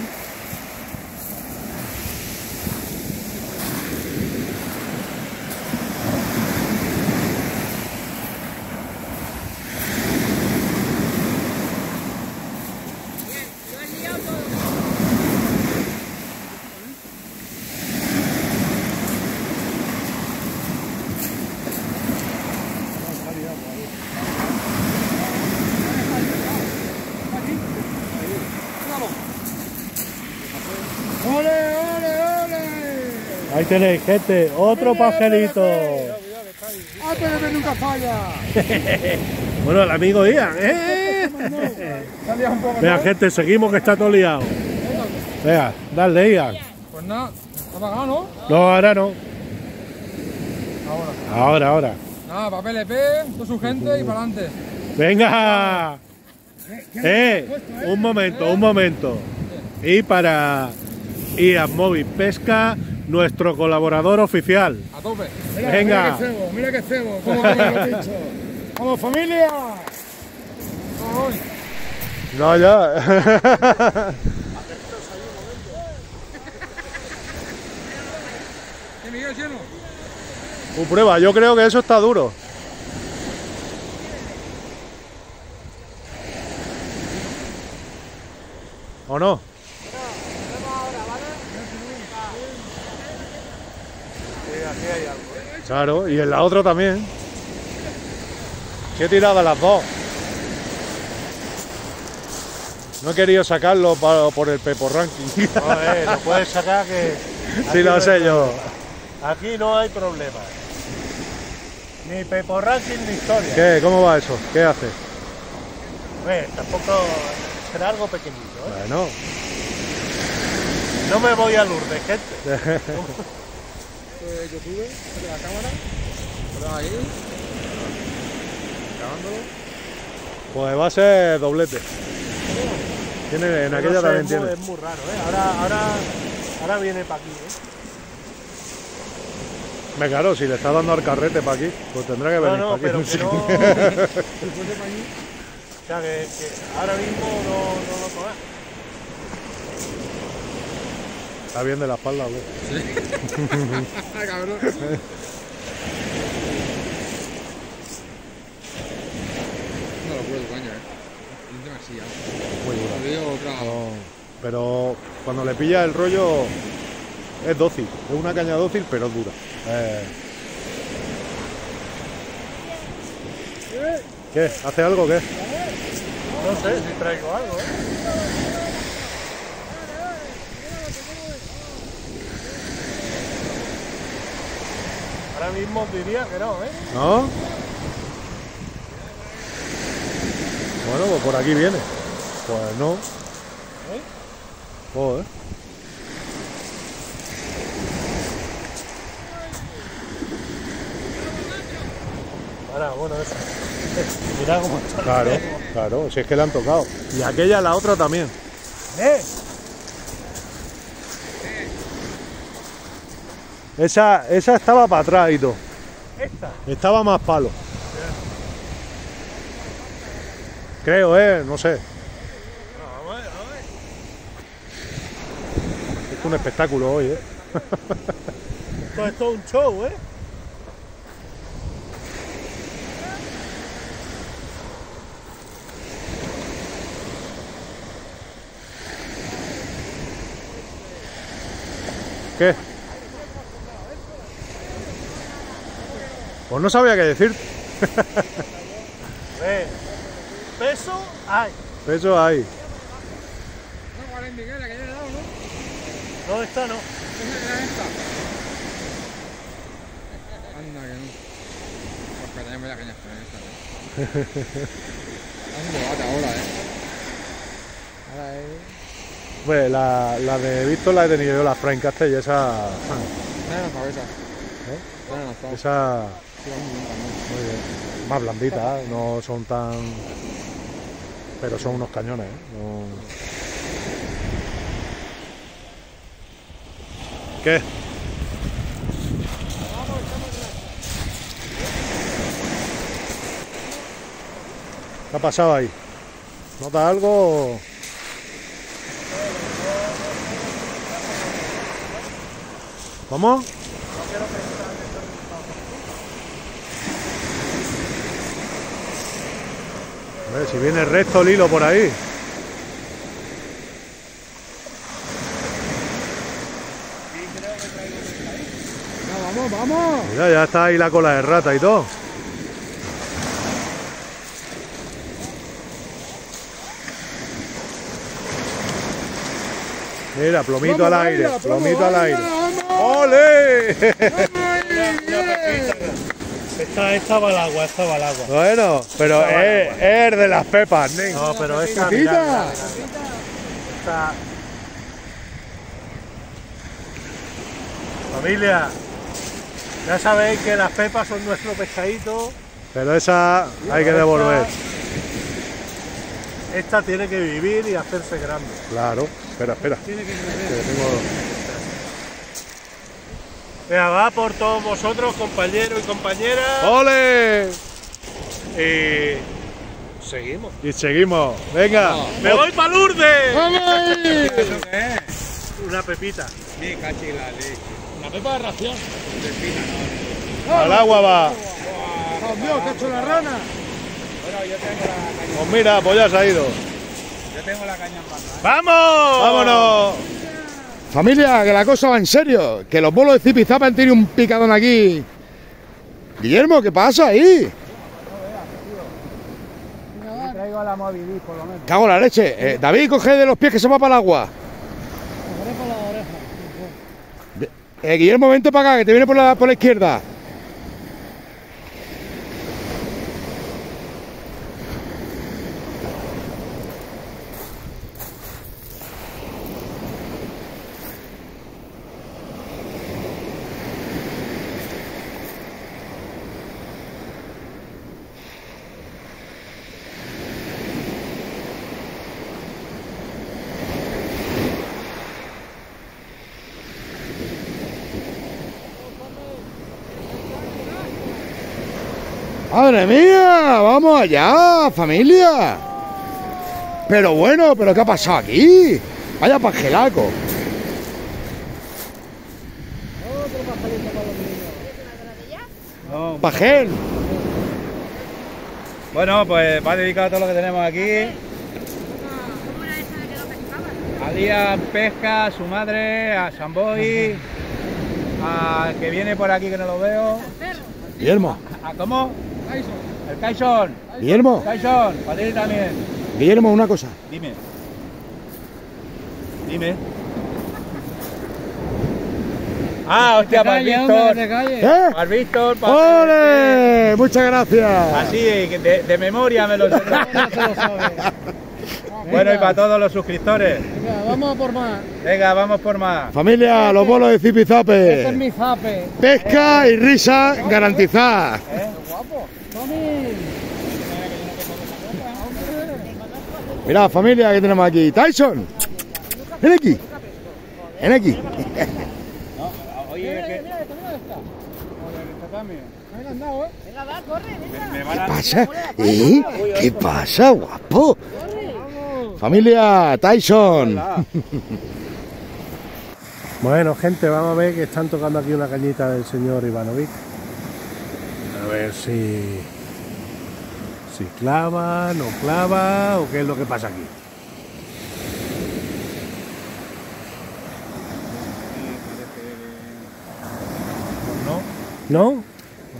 [SPEAKER 5] ¡Ole, ole, ole!
[SPEAKER 1] Ahí tenéis, gente. Otro pajarito.
[SPEAKER 5] ¡Ah, pero nunca falla!
[SPEAKER 1] Bueno, el amigo Ian, ¿eh?
[SPEAKER 5] Salía un poco.
[SPEAKER 1] Venga, gente, seguimos que está todo liado. Venga, dale, Ian.
[SPEAKER 7] Pues nada, está apagado, ¿no?
[SPEAKER 1] No, ahora no.
[SPEAKER 7] Ahora.
[SPEAKER 1] Ahora, ahora.
[SPEAKER 7] Nada, papel E P, todo su gente y para adelante.
[SPEAKER 1] Venga. Eh, un momento, un momento. Y para Ian Móvil Pesca, nuestro colaborador oficial.
[SPEAKER 7] A tope.
[SPEAKER 5] Mira,
[SPEAKER 1] Venga.
[SPEAKER 5] Mira que cebo, mira que cebo. ¿Cómo que lo he dicho? ¡Vamos, familia!
[SPEAKER 2] No, ya.
[SPEAKER 7] ¿Qué, Miguel, lleno?
[SPEAKER 2] Uh, prueba, yo creo que eso está duro. ¿O no? Claro, y en la otra también. He tirado a las dos. No he querido sacarlo pa- por el Pepo Ranking.
[SPEAKER 1] Joder, lo puedes sacar que...
[SPEAKER 2] Sí, lo sé yo.
[SPEAKER 1] Aquí no hay problema. Ni Pepo Ranking ni historia.
[SPEAKER 2] ¿Qué? ¿Cómo va eso? ¿Qué hace?
[SPEAKER 1] Pues, tampoco será algo pequeñito, ¿eh?
[SPEAKER 2] Bueno.
[SPEAKER 1] No me voy a Lourdes, gente.
[SPEAKER 7] Pues YouTube, de la cámara. Ponlo ahí. Grabándolo.
[SPEAKER 2] Pues va a ser doblete. Tiene, en
[SPEAKER 1] Pero
[SPEAKER 2] aquella
[SPEAKER 1] eso
[SPEAKER 2] también
[SPEAKER 1] es
[SPEAKER 2] tiene.
[SPEAKER 1] Muy, es muy raro, ¿eh? Ahora, ahora, ahora viene para aquí, ¿eh?
[SPEAKER 2] Me claro, si le está dando al carrete para aquí, pues tendrá que
[SPEAKER 1] No,
[SPEAKER 2] venir
[SPEAKER 1] no,
[SPEAKER 2] para
[SPEAKER 1] pero
[SPEAKER 2] aquí.
[SPEAKER 1] que no... O sea, que, que ahora mismo no, no lo cojas.
[SPEAKER 2] Está bien de la espalda, ¿o qué?
[SPEAKER 7] Cabrón. No lo puedo, coño, eh. Es demasiado.
[SPEAKER 2] Muy dura.
[SPEAKER 7] Te digo otra.
[SPEAKER 2] No, pero cuando le pilla el rollo es dócil. Es una caña dócil, pero es dura. Eh. ¿Qué? ¿Hace algo o qué?
[SPEAKER 1] No sé si traigo algo, ¿eh? Ahora mismo os diría que no, ¿eh?
[SPEAKER 2] ¿No? Bueno, pues por aquí viene. Pues no. Joder.
[SPEAKER 1] Ahora, bueno, eso. Mira cómo está.
[SPEAKER 2] Claro, claro, si es que le han tocado. Y aquella, la otra también.
[SPEAKER 1] ¿Eh?
[SPEAKER 2] Esa, esa estaba para atrás y todo.
[SPEAKER 1] ¿Esta?
[SPEAKER 2] Estaba más palo. Creo, eh, no sé.
[SPEAKER 1] No, vamos a ver, vamos a ver.
[SPEAKER 2] Es un espectáculo hoy, eh.
[SPEAKER 1] Esto es todo un show, ¿eh?
[SPEAKER 2] ¿Qué? Pues no sabía qué decir.
[SPEAKER 1] Ve, peso hay.
[SPEAKER 2] Eso ahí.
[SPEAKER 7] No, ¿cuál es Miguel? La que ya le he dado, ¿no?
[SPEAKER 1] No, esta no.
[SPEAKER 7] Esa era esta. Anda, que no. Pues que tenemos ya cañas con esta, ¿eh? Es un debate ahora, ¿eh? Ahora es...
[SPEAKER 2] Pues la, la de Víctor la he tenido yo, la Frank Castell, esa.
[SPEAKER 7] Está en la cabeza. ¿Eh? Está en la cabeza.
[SPEAKER 2] Esa. Muy bien. Más blanditas, ¿eh? No son tan... Pero son unos cañones, ¿eh? No... ¿Qué? ¿Qué ha pasado ahí? ¿Notas algo? ¿Cómo? A ver, si viene recto el hilo por ahí.
[SPEAKER 5] Vamos, vamos.
[SPEAKER 2] Mira, ya está ahí la cola de rata y todo. Mira, plomito
[SPEAKER 5] Vamos,
[SPEAKER 2] al aire,
[SPEAKER 5] baila,
[SPEAKER 2] plomito
[SPEAKER 5] vamos,
[SPEAKER 2] al aire.
[SPEAKER 5] baila,
[SPEAKER 2] ¡Ole!
[SPEAKER 1] Esta, esta va al agua, esta va al agua.
[SPEAKER 2] Bueno, pero es, es de las pepas, nen.
[SPEAKER 1] No, pero esta,
[SPEAKER 5] Pepita.
[SPEAKER 1] mirad, mirad, mirad. Esta- Familia, ya sabéis que las pepas son nuestro pescadito.
[SPEAKER 2] Pero esa hay que
[SPEAKER 1] Esta-
[SPEAKER 2] devolver.
[SPEAKER 1] Esta tiene que vivir y hacerse grande.
[SPEAKER 2] Claro, espera, espera. Que tengo...
[SPEAKER 1] Venga, va por todos vosotros, compañeros y compañeras.
[SPEAKER 2] ¡Ole!
[SPEAKER 1] Y seguimos.
[SPEAKER 2] Y seguimos. Venga.
[SPEAKER 1] ¡Me voy para Lourdes!
[SPEAKER 5] ¡Vamos ahí!
[SPEAKER 4] ¿Eso qué es?
[SPEAKER 1] Una pepita.
[SPEAKER 4] Mi cachi la leche.
[SPEAKER 6] Una pepa de ración.
[SPEAKER 2] Al agua va.
[SPEAKER 5] ¡Oh, Dios, que ha hecho la rana!
[SPEAKER 4] Bueno, yo tengo la caña.
[SPEAKER 2] Pues mira, pues ya se ha ido.
[SPEAKER 4] Yo tengo la caña en mano.
[SPEAKER 1] ¡Vamos!
[SPEAKER 2] ¡Vámonos!
[SPEAKER 5] Familia, que la cosa va en serio. Que los bolos de Zipizapa han tenido un picadón aquí. Guillermo, ¿qué pasa ahí?
[SPEAKER 4] Traigo la movilidad por lo menos.
[SPEAKER 5] Cago en la leche. Eh, David, coge de los pies que se va para el agua.
[SPEAKER 6] Cogeré por la oreja.
[SPEAKER 5] Eh, Guillermo, vente para acá, que te viene por la, por la izquierda. ¡Madre mía! ¡Vamos allá, familia! Pero bueno, ¿pero qué ha pasado aquí? Vaya pangelaco.
[SPEAKER 4] No,
[SPEAKER 5] Pajel.
[SPEAKER 4] bueno, pues va dedicado a todo lo que tenemos aquí.
[SPEAKER 8] ¿Cómo era esa de que no pescabas?
[SPEAKER 4] A Día Pesca, a su madre, a Samboy, a que viene por aquí que no lo veo.
[SPEAKER 5] Guillermo,
[SPEAKER 4] ¿A cómo? El Kaison.
[SPEAKER 5] Guillermo,
[SPEAKER 4] Kaison, para ti también.
[SPEAKER 5] Guillermo, una cosa.
[SPEAKER 4] Dime. Dime. Ah, hostia, para el Víctor.
[SPEAKER 5] ¿Eh?
[SPEAKER 4] Para el Víctor, para
[SPEAKER 5] ¡Ole! Muchas gracias.
[SPEAKER 4] Así, de, de memoria me lo sé. Bueno, y para todos los suscriptores.
[SPEAKER 6] Venga, vamos a por más.
[SPEAKER 4] Venga, vamos por más.
[SPEAKER 5] Familia, los bolos de Zipizape.
[SPEAKER 6] Este es mi zape.
[SPEAKER 5] Pesca y risa garantizadas.
[SPEAKER 6] Guapo. Tommy.
[SPEAKER 5] Mira, familia, que tenemos aquí. Tyson. Ven aquí. Ven aquí.
[SPEAKER 4] Oye, que
[SPEAKER 6] Mira esta, mira esta. Venga, andado, ¿eh?
[SPEAKER 8] Venga, va, corre, venga.
[SPEAKER 4] me van
[SPEAKER 5] ¿Qué
[SPEAKER 4] a...
[SPEAKER 5] pasa? ¿Eh? ¿Qué pasa, guapo? Familia, Tyson.
[SPEAKER 1] Bueno, gente, vamos a ver que están tocando aquí una cañita del señor Ivanovic. A ver si... si clava, no clava o qué es lo que pasa aquí.
[SPEAKER 4] No.
[SPEAKER 1] ¿No?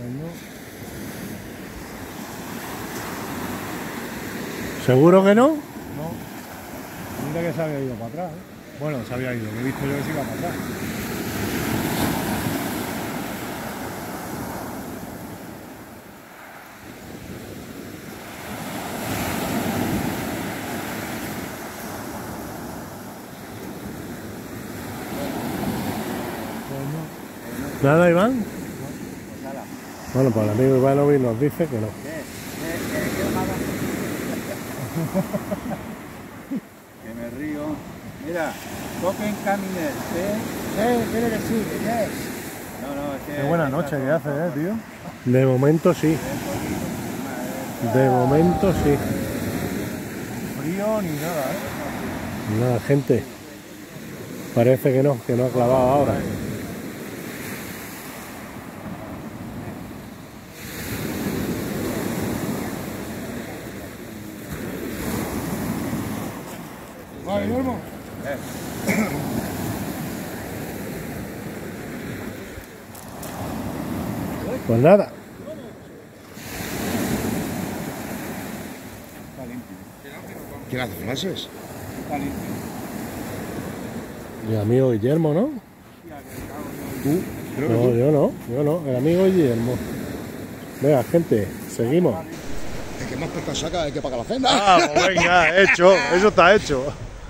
[SPEAKER 1] ¿Seguro que no?
[SPEAKER 2] Mira que se había ido para atrás. ¿eh? Bueno, se había ido, que he visto yo que se iba para atrás.
[SPEAKER 1] Nada, Iván. Bueno, pues el amigo Ivanovic nos dice que no.
[SPEAKER 4] Que me río. Mira, toquen caminer, ¿eh?
[SPEAKER 5] Eh, tiene que sí, ¿qué es?
[SPEAKER 4] No, no, es que...
[SPEAKER 2] Qué buena noche que hace, eh, tío.
[SPEAKER 1] De momento sí. De momento sí.
[SPEAKER 2] Frío ni nada, eh.
[SPEAKER 1] Nada, gente. Parece que no, que no ha clavado ahora.
[SPEAKER 5] Va, Guillermo.
[SPEAKER 1] Pues nada.
[SPEAKER 3] ¿Quién hace flashes?
[SPEAKER 1] Mi amigo Guillermo, ¿no?
[SPEAKER 3] ¿Tú? Creo
[SPEAKER 1] No, yo no, yo no. El amigo Guillermo. Venga, gente, seguimos.
[SPEAKER 3] El que más pesca saca es el que paga la cena.
[SPEAKER 2] Ah, pues venga, hecho. Eso está hecho.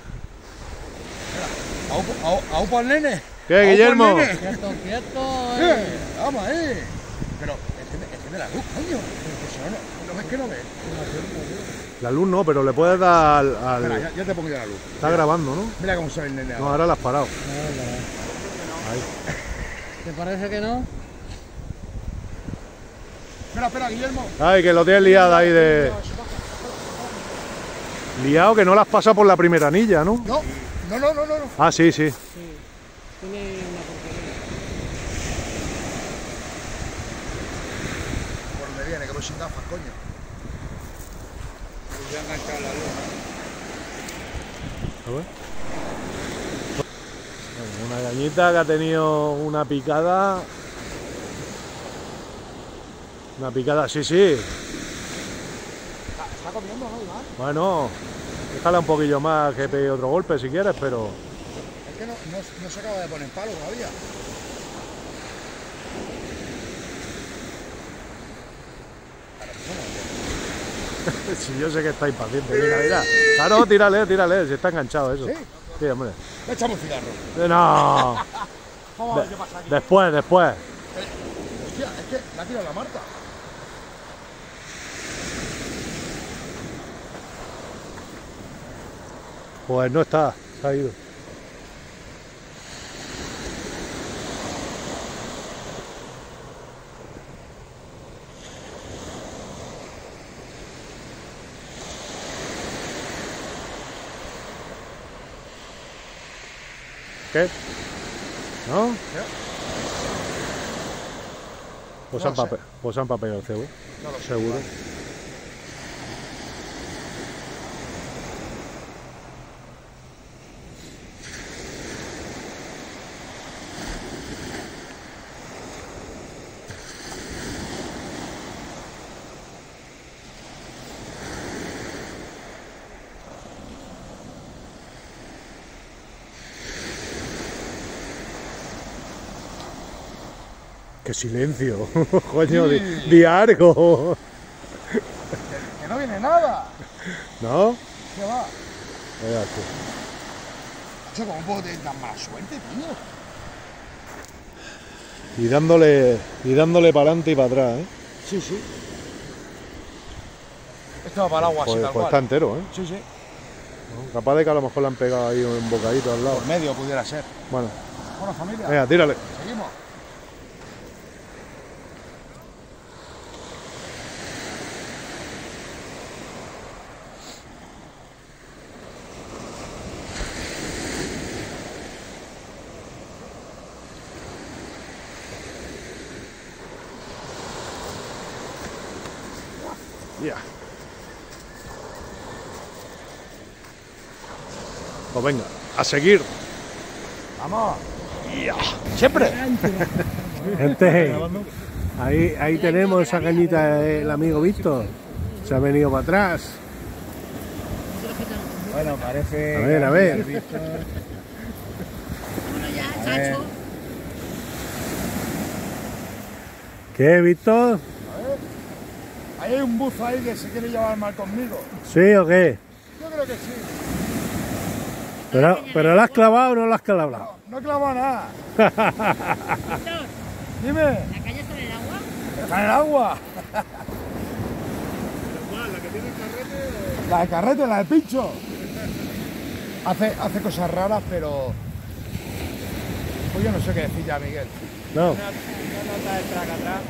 [SPEAKER 3] ¿Aún para el nene?
[SPEAKER 2] ¿Qué, Guillermo?
[SPEAKER 8] Quieto, quieto.
[SPEAKER 3] ¿Qué? Vamos ahí. Pero enciende la luz, coño. Porque si no, no, ¿no ves que no ves?
[SPEAKER 2] La luz no, pero le puedes dar al... al-
[SPEAKER 3] Espera, ya, ya te pongo yo la luz.
[SPEAKER 2] Está grabando, ¿no?
[SPEAKER 3] Mira cómo se ve el nene
[SPEAKER 2] No,
[SPEAKER 3] ahora.
[SPEAKER 2] ahora la has parado. Ahí.
[SPEAKER 8] ¿Te parece que no?
[SPEAKER 3] Espera, espera, Guillermo.
[SPEAKER 2] Ay, que lo tienes liada ahí de... Liado que no la has pasado por la primera anilla, ¿no?
[SPEAKER 3] No, no, no, no, no. no.
[SPEAKER 2] Ah, sí, sí.
[SPEAKER 8] Tiene una porquería.
[SPEAKER 3] Por donde viene, que voy sin gafas, coño.
[SPEAKER 4] Voy a enganchar la luz.
[SPEAKER 2] A ver. Bueno, una gañita que ha tenido una picada. Una picada, sí, sí.
[SPEAKER 3] Está comiendo, ¿no, Iván?
[SPEAKER 2] Bueno, déjala un poquillo más que pegue otro golpe si quieres, pero...
[SPEAKER 3] Es que no, no, no se acaba de poner palo todavía.
[SPEAKER 2] Si yo sé que está impaciente, mira, mira. Claro, tírale, tírale, si está enganchado eso.
[SPEAKER 3] ¿Sí?
[SPEAKER 2] Sí, hombre.
[SPEAKER 3] Le echamos un cigarro.
[SPEAKER 2] Eh, No.
[SPEAKER 3] Vamos a ver qué pasa aquí.
[SPEAKER 2] Después, después.
[SPEAKER 3] Hostia, es que la ha tirado la Marta.
[SPEAKER 2] Pues no está, se ha ido. ¿Qué? ¿No? Pues
[SPEAKER 3] No
[SPEAKER 2] han
[SPEAKER 3] lo
[SPEAKER 2] papel, pues han papel el cebo,
[SPEAKER 3] No lo sé.
[SPEAKER 2] seguro. ¡Qué silencio! Coño, di, di algo.
[SPEAKER 3] Que no viene nada.
[SPEAKER 2] ¿No?
[SPEAKER 3] ¿Qué va?
[SPEAKER 2] Venga, tú.
[SPEAKER 3] Macho, ¿cómo puedo tener tan mala suerte, tío?
[SPEAKER 2] Y dándole, y dándole para adelante y para atrás, ¿eh?
[SPEAKER 3] Sí, sí. Esto va para el agua así,
[SPEAKER 2] Pues,
[SPEAKER 3] tal
[SPEAKER 2] pues está
[SPEAKER 3] cual.
[SPEAKER 2] entero, ¿eh?
[SPEAKER 3] Sí, sí.
[SPEAKER 2] ¿No? Capaz de que a lo mejor le han pegado ahí un bocadito al lado.
[SPEAKER 3] Por medio pudiera ser.
[SPEAKER 2] Bueno,
[SPEAKER 3] Bueno, familia.
[SPEAKER 2] venga, tírale.
[SPEAKER 3] Seguimos.
[SPEAKER 2] Ya. Pues venga, a seguir.
[SPEAKER 3] Vamos.
[SPEAKER 2] Siempre.
[SPEAKER 1] Gente, ahí, ahí tenemos esa cañita del amigo Víctor. Se ha venido para atrás.
[SPEAKER 4] Bueno, parece...
[SPEAKER 1] A ver, a ver.
[SPEAKER 8] Bueno, ya, chacho.
[SPEAKER 1] ¿Qué, Víctor?
[SPEAKER 3] Ahí hay un buzo ahí que se quiere llevar mal conmigo.
[SPEAKER 1] ¿Sí o qué?
[SPEAKER 3] Yo creo que sí.
[SPEAKER 1] ¿Pero, pero la has clavado o no la has clavado?
[SPEAKER 3] No, no clava nada.
[SPEAKER 8] Víctor,
[SPEAKER 3] Dime.
[SPEAKER 8] ¿la caña está en el agua?
[SPEAKER 5] Está en el agua.
[SPEAKER 3] ¿La que tiene el carrete?
[SPEAKER 5] La de carrete, la de pincho. Hace, hace cosas raras, pero... Pues yo no sé qué decir ya, Miguel.
[SPEAKER 1] No.
[SPEAKER 4] Una, una nota de track atrás.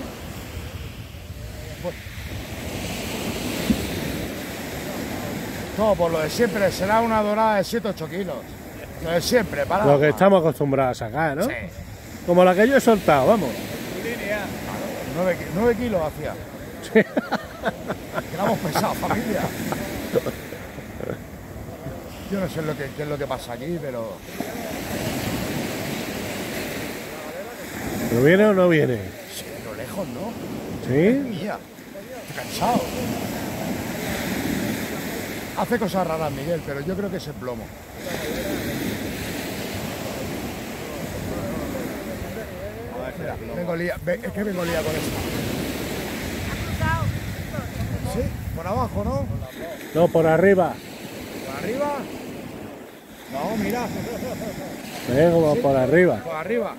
[SPEAKER 5] No, por lo de siempre, será una dorada de siete ocho kilos. Lo de siempre, para.
[SPEAKER 1] Lo que estamos acostumbrados a sacar, ¿no?
[SPEAKER 5] Sí.
[SPEAKER 1] Como la que yo he soltado, vamos.
[SPEAKER 4] Línea.
[SPEAKER 5] nueve kilos hacía.
[SPEAKER 1] Sí.
[SPEAKER 5] Que la hemos pesado, familia. Yo no sé lo que, qué es lo que pasa aquí, pero...
[SPEAKER 1] ¿No viene o no viene?
[SPEAKER 5] Sí, lo lejos, ¿no?
[SPEAKER 1] ¿Sí?
[SPEAKER 5] Mía, estoy cansado. Hace cosas raras, Miguel, pero yo creo que es el plomo. Mira, vengo lía, ve- es que vengo lía con esto. Sí, por abajo, ¿no?
[SPEAKER 1] No, por arriba.
[SPEAKER 5] ¿Por arriba? No, mira.
[SPEAKER 1] ¿Eh? Como por arriba.
[SPEAKER 5] Por arriba.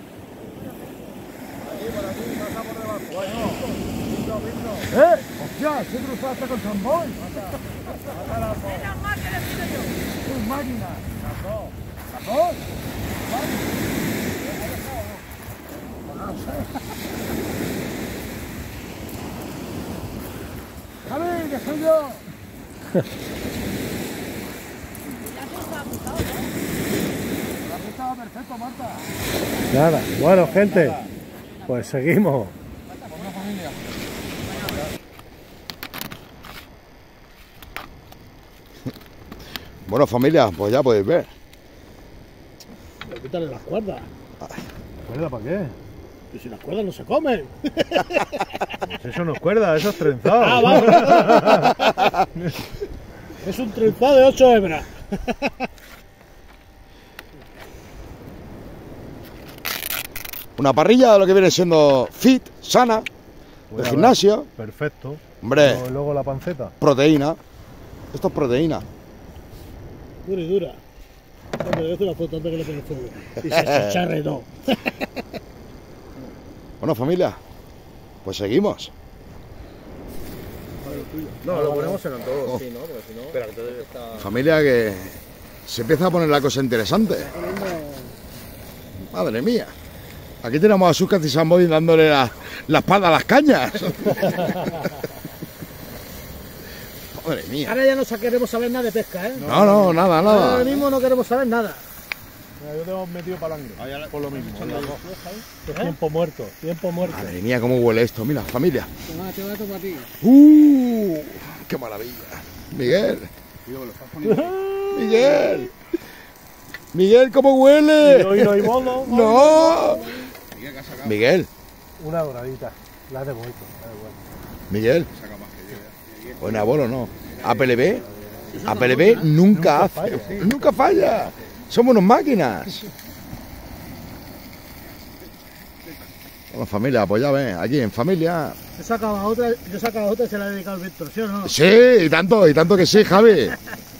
[SPEAKER 5] ¡Eh! ¡Hostia! ¡Se cruzaste con Samboy!
[SPEAKER 8] Menos mal que le pido yo.
[SPEAKER 5] ¡Tus máquinas! ¡Las dos! ¿Las dos? ¡Javi, que soy yo! Estaba perfecto, Marta.
[SPEAKER 1] Nada. Bueno, gente, pues seguimos.
[SPEAKER 5] Bueno, familia, pues ya podéis ver.
[SPEAKER 1] Quítale las cuerdas.
[SPEAKER 2] ¿Cuerda para qué?
[SPEAKER 1] Y si las cuerdas no se comen.
[SPEAKER 2] Eso no es cuerda, eso es trenzado.
[SPEAKER 1] Ah, vale. Es un trenzado de ocho hebras.
[SPEAKER 5] Una parrilla de lo que viene siendo fit, sana,
[SPEAKER 2] Pues
[SPEAKER 5] de
[SPEAKER 2] ya
[SPEAKER 5] gimnasio.
[SPEAKER 2] va. Perfecto.
[SPEAKER 5] Hombre,
[SPEAKER 2] Luego, luego la panceta.
[SPEAKER 5] proteína. Esto es proteína.
[SPEAKER 1] Dura y dura. Hombre, es una foto antes que le pegue fuego. Y se charre todo.
[SPEAKER 5] Bueno, familia, pues seguimos.
[SPEAKER 3] No, lo ponemos en todo.
[SPEAKER 5] Sí,
[SPEAKER 3] ¿no? Porque si no... Espera, que te debe estar...
[SPEAKER 5] Familia, que se empieza a poner la cosa interesante. Madre mía. Aquí tenemos a Suscat y Samboy dándole la, la espalda a las cañas. Madre mía.
[SPEAKER 1] Ahora ya no queremos saber nada de pesca, ¿eh?
[SPEAKER 5] No, no, nada,
[SPEAKER 1] Ahora
[SPEAKER 5] nada.
[SPEAKER 1] mismo no queremos saber nada.
[SPEAKER 2] Mira, yo tengo metido palangre. Por lo mismo.
[SPEAKER 1] Es tiempo muerto, tiempo muerto.
[SPEAKER 5] Madre mía, cómo huele esto. Mira, familia.
[SPEAKER 6] Toma, te va a tomar a ti.
[SPEAKER 5] ¡Uh! ¡Qué maravilla! Miguel. Miguel. Miguel, ¿cómo huele?
[SPEAKER 1] Y hoy no hay modo.
[SPEAKER 5] No. Miguel.
[SPEAKER 1] Una doradita. La de vuelta, la de vuelta.
[SPEAKER 5] Miguel. Buena bolo, ¿no? A P L B. A P L B nunca hace. Nunca falla. Somos unas máquinas. Bueno, familia, pues ya ves, aquí en familia.
[SPEAKER 1] Yo sacaba otra, yo sacaba otra y se la he dedicado al Víctor, ¿sí o no?
[SPEAKER 5] Sí, y tanto, y tanto que sí, Javi.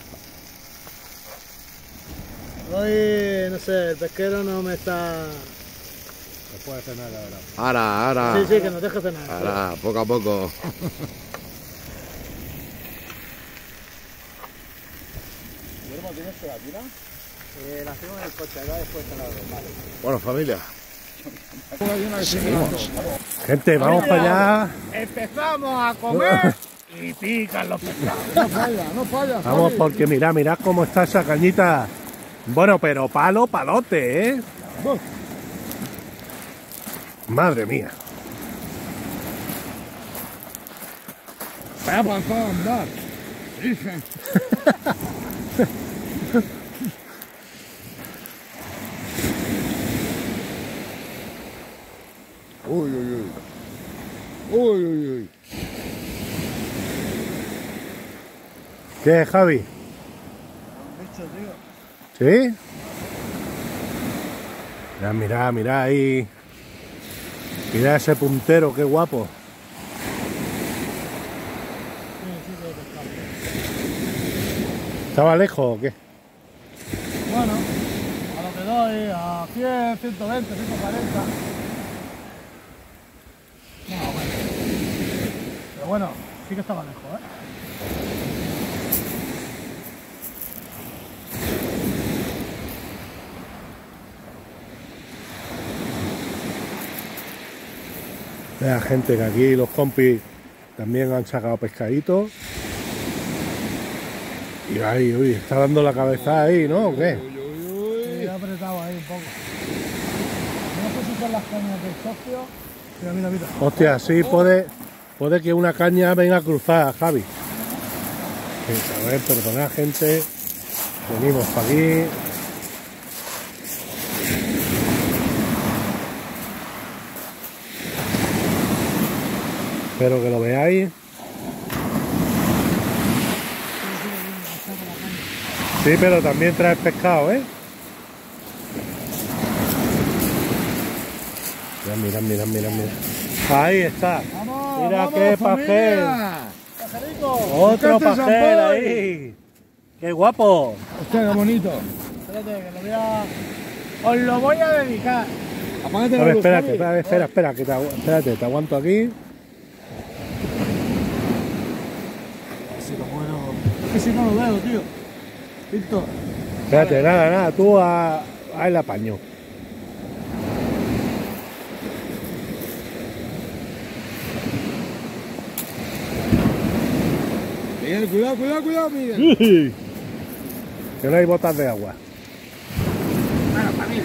[SPEAKER 1] Hoy, no sé, el pesquero no me está...
[SPEAKER 2] No puede hacer nada, la verdad.
[SPEAKER 5] Ahora, ahora.
[SPEAKER 1] Sí, sí, que nos deje cenar.
[SPEAKER 5] Ahora, poco a poco.
[SPEAKER 4] Eh, la hacemos en el coche, acá después en la vale.
[SPEAKER 5] Bueno, familia. Seguimos.
[SPEAKER 1] Gente, vamos para allá.
[SPEAKER 4] Empezamos a comer y pican los pescados.
[SPEAKER 5] No falla, no falla.
[SPEAKER 1] Vamos, porque mirad, mirad cómo está esa cañita. Bueno, pero palo, palote, ¿eh? Madre mía.
[SPEAKER 5] Vaya para andar. Uy, uy, uy. Uy, uy, uy.
[SPEAKER 1] ¿Qué, Javi? ¿Sí? Mirad, mirad, mirad ahí. Mirad ese puntero, qué guapo. ¿Estaba lejos o qué?
[SPEAKER 5] Bueno, a lo que doy, a cien, ciento veinte, ciento cuarenta. No, bueno.
[SPEAKER 6] bueno, sí que estaba lejos, ¿eh?
[SPEAKER 1] Vea gente que aquí los compis también han sacado pescaditos. Y ahí, uy, está dando la cabeza ahí, ¿no? ¿O qué?
[SPEAKER 6] Sí, he apretado ahí un poco. No sé si son las cañas del socio. Mira, mira, mira.
[SPEAKER 1] Hostia, sí, puede, puede que una caña venga cruzada, Javi. Sí, a ver, perdonad, gente. Venimos para aquí. Espero que lo veáis. Sí, pero también traes pescado, ¿eh? Mira, mira, mira, mira, mira. Ahí está.
[SPEAKER 6] ¡Vamos,
[SPEAKER 1] Mira
[SPEAKER 6] vamos,
[SPEAKER 1] qué
[SPEAKER 6] familia!
[SPEAKER 1] pajel.
[SPEAKER 6] ¡Pajarico!
[SPEAKER 1] Otro
[SPEAKER 6] ¡Buscate San
[SPEAKER 1] pajel
[SPEAKER 6] Boy!
[SPEAKER 1] ahí. ¡Qué guapo!
[SPEAKER 6] Hostia, qué bonito. Espérate, que lo voy a... Os lo voy a dedicar. Apágate
[SPEAKER 1] A
[SPEAKER 6] la
[SPEAKER 1] ver,
[SPEAKER 6] luz,
[SPEAKER 1] espérate,
[SPEAKER 6] Javi.
[SPEAKER 1] espera, espera, espera, que te, agu- espérate, te aguanto aquí.
[SPEAKER 6] Si lo muero... Es que si no lo veo, tío. Víctor.
[SPEAKER 1] Espérate, nada, nada, tú a, a el apaño.
[SPEAKER 6] Miguel, cuidado, cuidado, cuidado, Miguel.
[SPEAKER 1] Que no hay botas de agua.
[SPEAKER 6] Bueno, familia,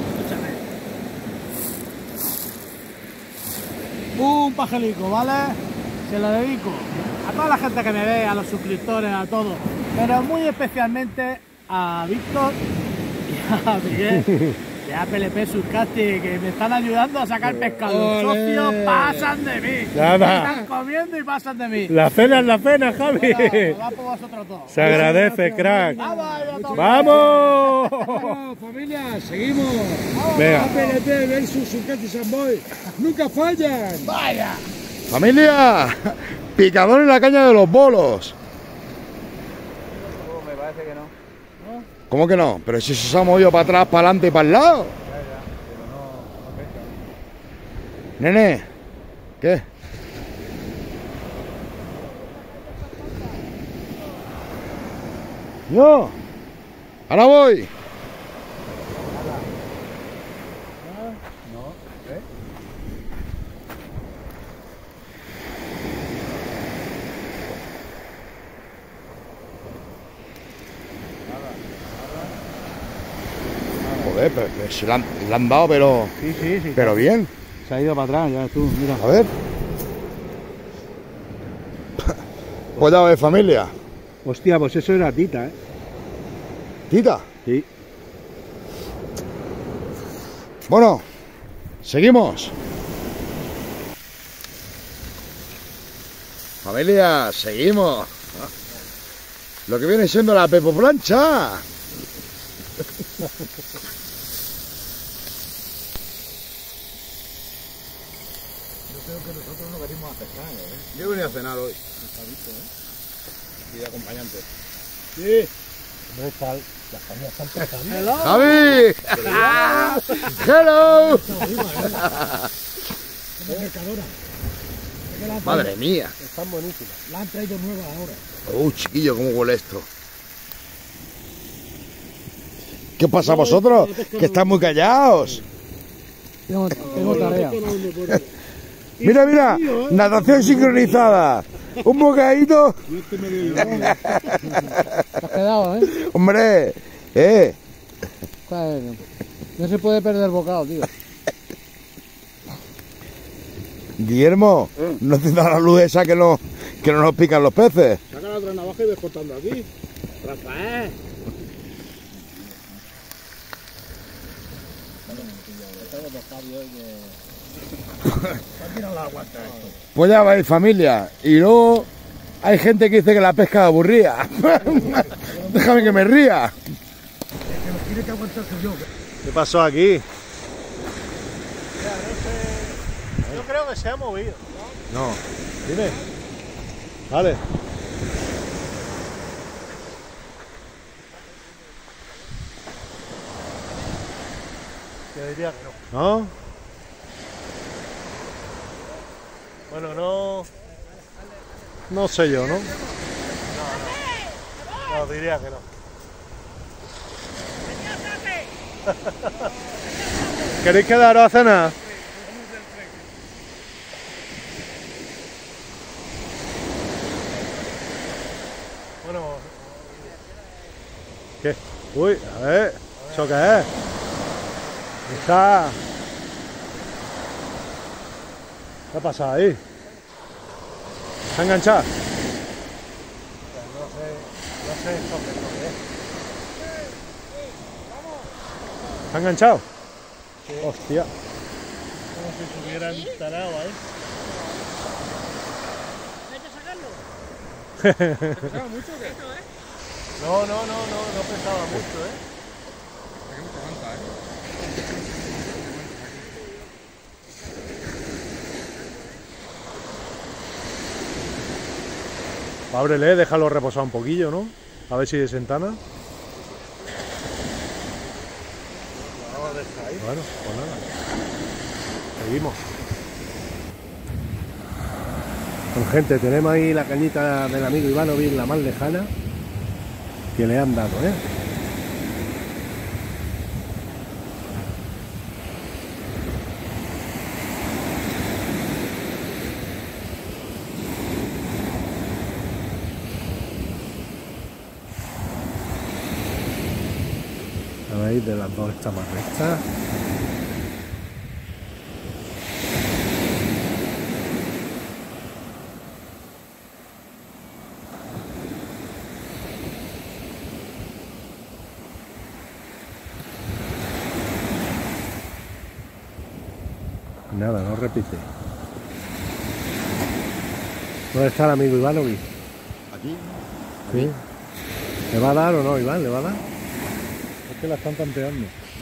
[SPEAKER 6] escúchame. Un pajelico, ¿vale? Se lo dedico a toda la gente que me ve, a los suscriptores, a todos. Pero muy especialmente a Víctor y a Miguel y a P L P Surcasti, que me están ayudando a sacar pescado. Los socios pasan de mí.
[SPEAKER 1] Nada.
[SPEAKER 6] Están comiendo y pasan de mí.
[SPEAKER 1] La cena es la cena, Javi.
[SPEAKER 6] Venga, va por vosotros dos.
[SPEAKER 1] Se agradece, crack.
[SPEAKER 6] Vamos, ya todos.
[SPEAKER 1] ¡Vamos!
[SPEAKER 6] Vamos, familia, seguimos.
[SPEAKER 1] Venga.
[SPEAKER 6] A P L P versus Surcasti San Boy. Nunca fallan. Vaya.
[SPEAKER 5] Familia, picador en la caña de los bolos.
[SPEAKER 4] Me parece que no.
[SPEAKER 5] ¿Cómo que no? Pero si se ha movido para atrás, para adelante y para el lado. Nene, ¿qué? Yo, ahora voy. Joder, pero, pero se la han, la han dado, pero,
[SPEAKER 1] Sí, sí, sí.
[SPEAKER 5] pero bien.
[SPEAKER 1] Se ha ido para atrás, ya tú, mira.
[SPEAKER 5] A ver. Pues ya ves, familia.
[SPEAKER 1] Hostia, pues eso era tita, ¿eh?
[SPEAKER 5] Tita.
[SPEAKER 1] Sí.
[SPEAKER 5] Bueno, seguimos. Familia, seguimos. Lo que viene siendo la Pepo Plancha.
[SPEAKER 3] Yo he venido a cenar hoy.
[SPEAKER 5] Y de acompañante.
[SPEAKER 3] Sí.
[SPEAKER 1] ¿Dónde está? Las cañas están pescando.
[SPEAKER 5] ¡Javi! ¡Hello! Madre mía.
[SPEAKER 1] Están buenísimas.
[SPEAKER 6] La han traído nueva ahora.
[SPEAKER 5] ¡Uh, chiquillo, cómo huele esto! ¿Qué pasa a vosotros? Que están muy callados.
[SPEAKER 6] Tengo, tengo tarea.
[SPEAKER 5] Mira, mira, natación sincronizada. Un bocadito.
[SPEAKER 6] Te has quedado, ¿eh?
[SPEAKER 5] Hombre, eh.
[SPEAKER 6] Bueno, no se puede perder bocado, tío.
[SPEAKER 5] Guillermo, no te da la luz esa que no, que no nos pican los peces.
[SPEAKER 3] Saca la otra navaja y ves cortando aquí. Rafael.
[SPEAKER 5] Pues ya vais, familia. Y luego hay gente que dice que la pesca es aburrida. Déjame que me ría.
[SPEAKER 1] ¿Qué pasó aquí? Yo creo que se ha movido.
[SPEAKER 5] No.
[SPEAKER 1] Dime. Vale. Yo diría que no. ¿No? Bueno, no.
[SPEAKER 2] No sé yo, ¿no?
[SPEAKER 1] No, diría que no.
[SPEAKER 2] ¿Queréis quedaros a cenar?
[SPEAKER 1] Bueno,
[SPEAKER 2] ¿Qué? Uy, a ver, ¿eso qué es? Está... ¿Qué ha pasado ahí? ¿Se ha enganchado?
[SPEAKER 1] no sé, no sé esto qué es lo que es.
[SPEAKER 2] ¿Se ha enganchado? Sí. Hostia.
[SPEAKER 1] Como si se hubieran instalado ahí.
[SPEAKER 7] ¿Te pesaba mucho o qué?
[SPEAKER 1] No, no, no, no, no pesaba mucho, ¿eh?
[SPEAKER 7] Aquí mucha manta, ¿eh?
[SPEAKER 2] Ábrele, déjalo reposar un poquillo, ¿no? A ver si desentana.
[SPEAKER 1] Vamos a dejar ahí.
[SPEAKER 2] Bueno, pues nada. Seguimos.
[SPEAKER 1] Bueno, gente, tenemos ahí la cañita del amigo Ivanovic, la más lejana, que le han dado, ¿eh? A ver, de las dos está más recta. Nada, no repite. ¿Dónde está el amigo Ivanovic?
[SPEAKER 3] Aquí.
[SPEAKER 1] ¿Sí? ¿Le va a dar o no, Iván? ¿Le va a dar?
[SPEAKER 2] Es que la están tanteando.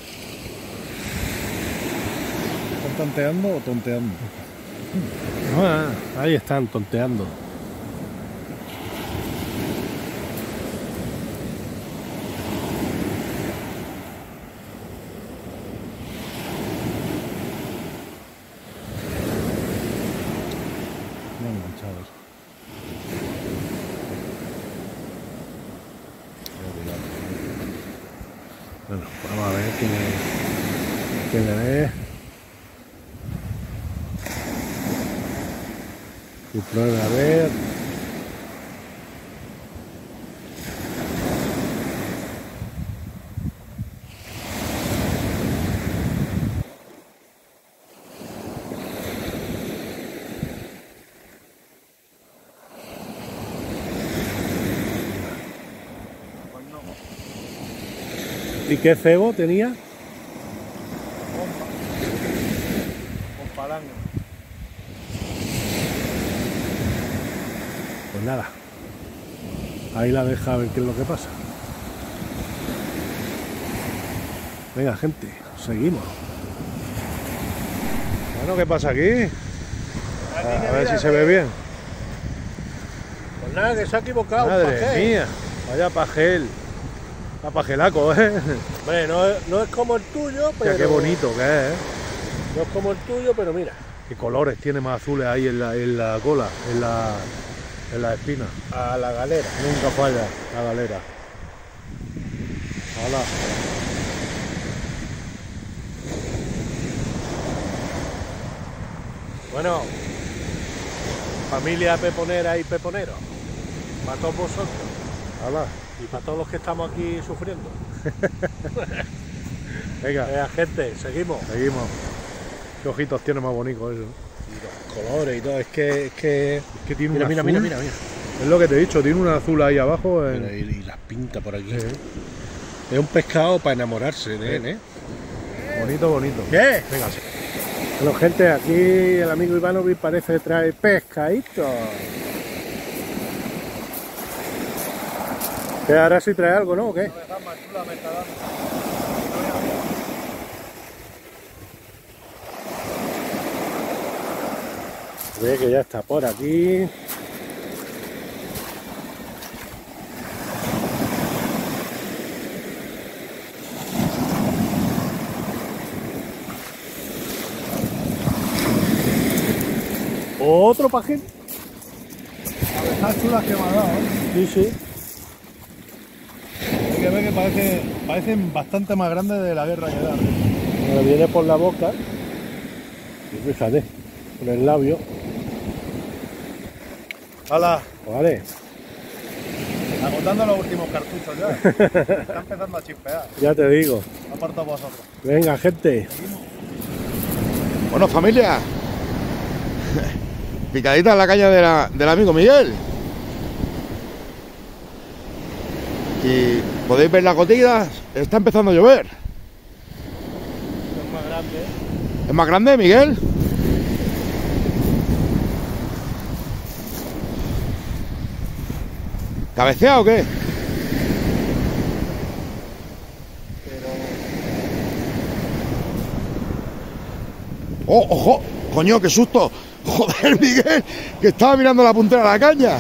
[SPEAKER 2] ¿Están tanteando o tonteando?
[SPEAKER 1] Ah, ahí están tonteando.
[SPEAKER 2] No enganchados.
[SPEAKER 1] Bueno, vamos a ver quién, es, quién le ve. Y prueba a ver. ¿Y qué cebo tenía?
[SPEAKER 3] Con palanca.
[SPEAKER 1] Pues nada. Ahí la deja a ver qué es lo que pasa. Venga, gente, seguimos.
[SPEAKER 2] Bueno, ¿qué pasa aquí? A, a ver si se ve bien.
[SPEAKER 1] Pues nada, que se ha equivocado.
[SPEAKER 2] Madre
[SPEAKER 1] ¿pa' qué?
[SPEAKER 2] mía, vaya pajel. Está pajelaco, ¿eh?
[SPEAKER 1] Hombre, no, es- no es como el tuyo, pero...
[SPEAKER 2] Mira, qué bonito que es, ¿eh?
[SPEAKER 1] No es como el tuyo, pero mira.
[SPEAKER 2] Qué colores tiene más azules ahí en la, en la cola, en la, en la espina.
[SPEAKER 1] A la galera.
[SPEAKER 2] Nunca falla la galera. Hala.
[SPEAKER 1] Bueno, familia peponera y peponero, para todos vosotros
[SPEAKER 2] Hala.
[SPEAKER 1] y para todos los que estamos aquí sufriendo.
[SPEAKER 2] Venga,
[SPEAKER 1] Venga, gente, seguimos.
[SPEAKER 2] seguimos. Qué ojitos tiene más bonitos eso.
[SPEAKER 1] Y los colores y todo, es que... Es que...
[SPEAKER 2] Es que tiene
[SPEAKER 1] Mira,
[SPEAKER 2] un
[SPEAKER 1] mira,
[SPEAKER 2] azul.
[SPEAKER 1] mira, mira, mira.
[SPEAKER 2] Es lo que te he dicho, tiene un azul ahí abajo. en-
[SPEAKER 1] Mira, y, y las pinta por aquí.
[SPEAKER 2] Sí.
[SPEAKER 1] Es un pescado para enamorarse de él, ¿eh?
[SPEAKER 2] Bonito, bonito.
[SPEAKER 1] ¿Qué?
[SPEAKER 2] Venga, sí.
[SPEAKER 1] Bueno, gente, aquí el amigo Ivanovic parece traer pescadito. ¿Qué ahora sí trae algo, no? ¿O qué? Ve que ya está por aquí. Otro pajín.
[SPEAKER 5] Las chulas que me ha dado, ¿eh?
[SPEAKER 1] Sí, sí.
[SPEAKER 5] Hay que ver que parece, parecen bastante más grandes de la guerra que da.
[SPEAKER 1] Me viene por la boca. Y fíjate, con el labio.
[SPEAKER 5] ¡Hala!
[SPEAKER 1] Vale.
[SPEAKER 5] Agotando los últimos cartuchos ya. Está empezando a chispear.
[SPEAKER 1] Ya te digo.
[SPEAKER 5] Aparta vosotros.
[SPEAKER 1] Venga, gente.
[SPEAKER 5] Bueno, familia. Picadita en la caña de la, del amigo Miguel. Y podéis ver las gotitas. Está empezando a llover.
[SPEAKER 1] Es más grande.
[SPEAKER 5] ¿Es más grande, Miguel? ¿Cabecea o qué? ¡Oh, ojo! ¡Coño, qué susto! ¡Joder, Miguel! Que estaba mirando la puntera de la caña.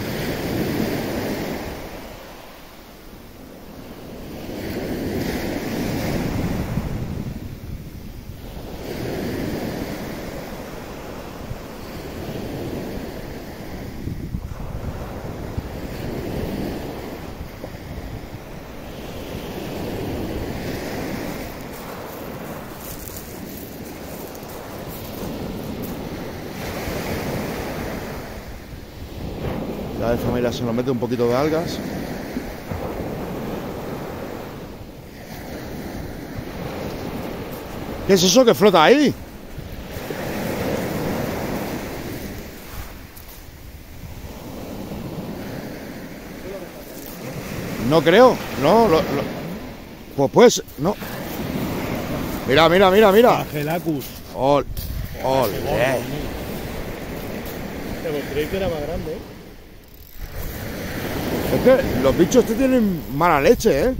[SPEAKER 5] La de familia se nos mete un poquito de algas. ¿Qué es eso que flota ahí? No creo, no, lo, lo, pues pues, no. Mira, mira, mira, mira.
[SPEAKER 1] Angelacus.
[SPEAKER 5] Ol, ol, eh.
[SPEAKER 1] Creí que era más grande, ¿eh?
[SPEAKER 5] Es que los bichos estos tienen mala leche, ¿eh?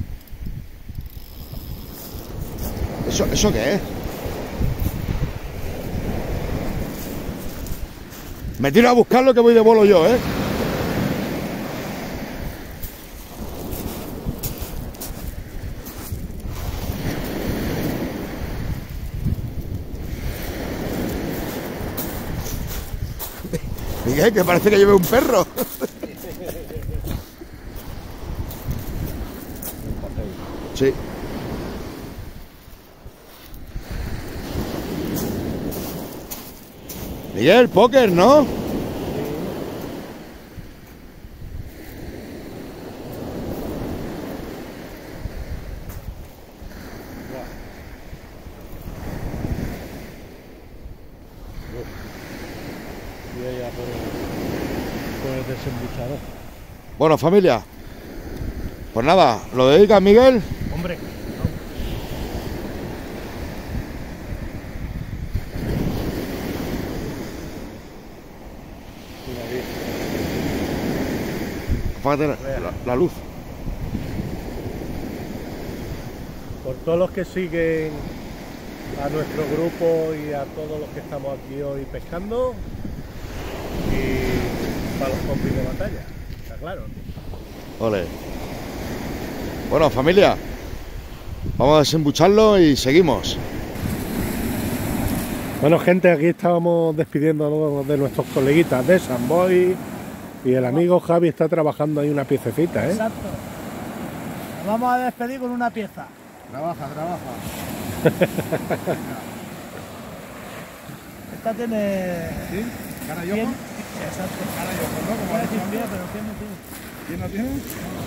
[SPEAKER 5] ¿Eso, ¿Eso qué es? Me tiro a buscarlo que voy de bolo yo, ¿eh? Miguel, que parece que lleve un perro. Sí. Miguel, póker, ¿no?
[SPEAKER 1] Y ella por el, por el desembuchador.
[SPEAKER 5] Bueno, familia. Pues nada, ¿lo dedicas, Miguel?
[SPEAKER 1] Hombre.
[SPEAKER 5] Apágate la, la, la luz.
[SPEAKER 1] Por todos los que siguen a nuestro grupo y a todos los que estamos aquí hoy pescando y para los compis de batalla, está claro.
[SPEAKER 5] Ole. Bueno, familia, vamos a desembucharlo y seguimos.
[SPEAKER 1] Bueno, gente, aquí estábamos despidiéndonos de nuestros coleguitas de Samboy y el amigo Javi está trabajando ahí una piececita, ¿eh?
[SPEAKER 6] Exacto. Nos vamos a despedir con una pieza.
[SPEAKER 3] Trabaja, trabaja.
[SPEAKER 6] Esta tiene...
[SPEAKER 3] ¿Sí? ¿Cara y ojo?
[SPEAKER 6] ¿Quién? Exacto.
[SPEAKER 3] Cara y ojo, ¿no? Como
[SPEAKER 6] Voy a decir
[SPEAKER 3] la
[SPEAKER 6] pie, pero ¿quién no tiene?
[SPEAKER 3] ¿Quién no tiene?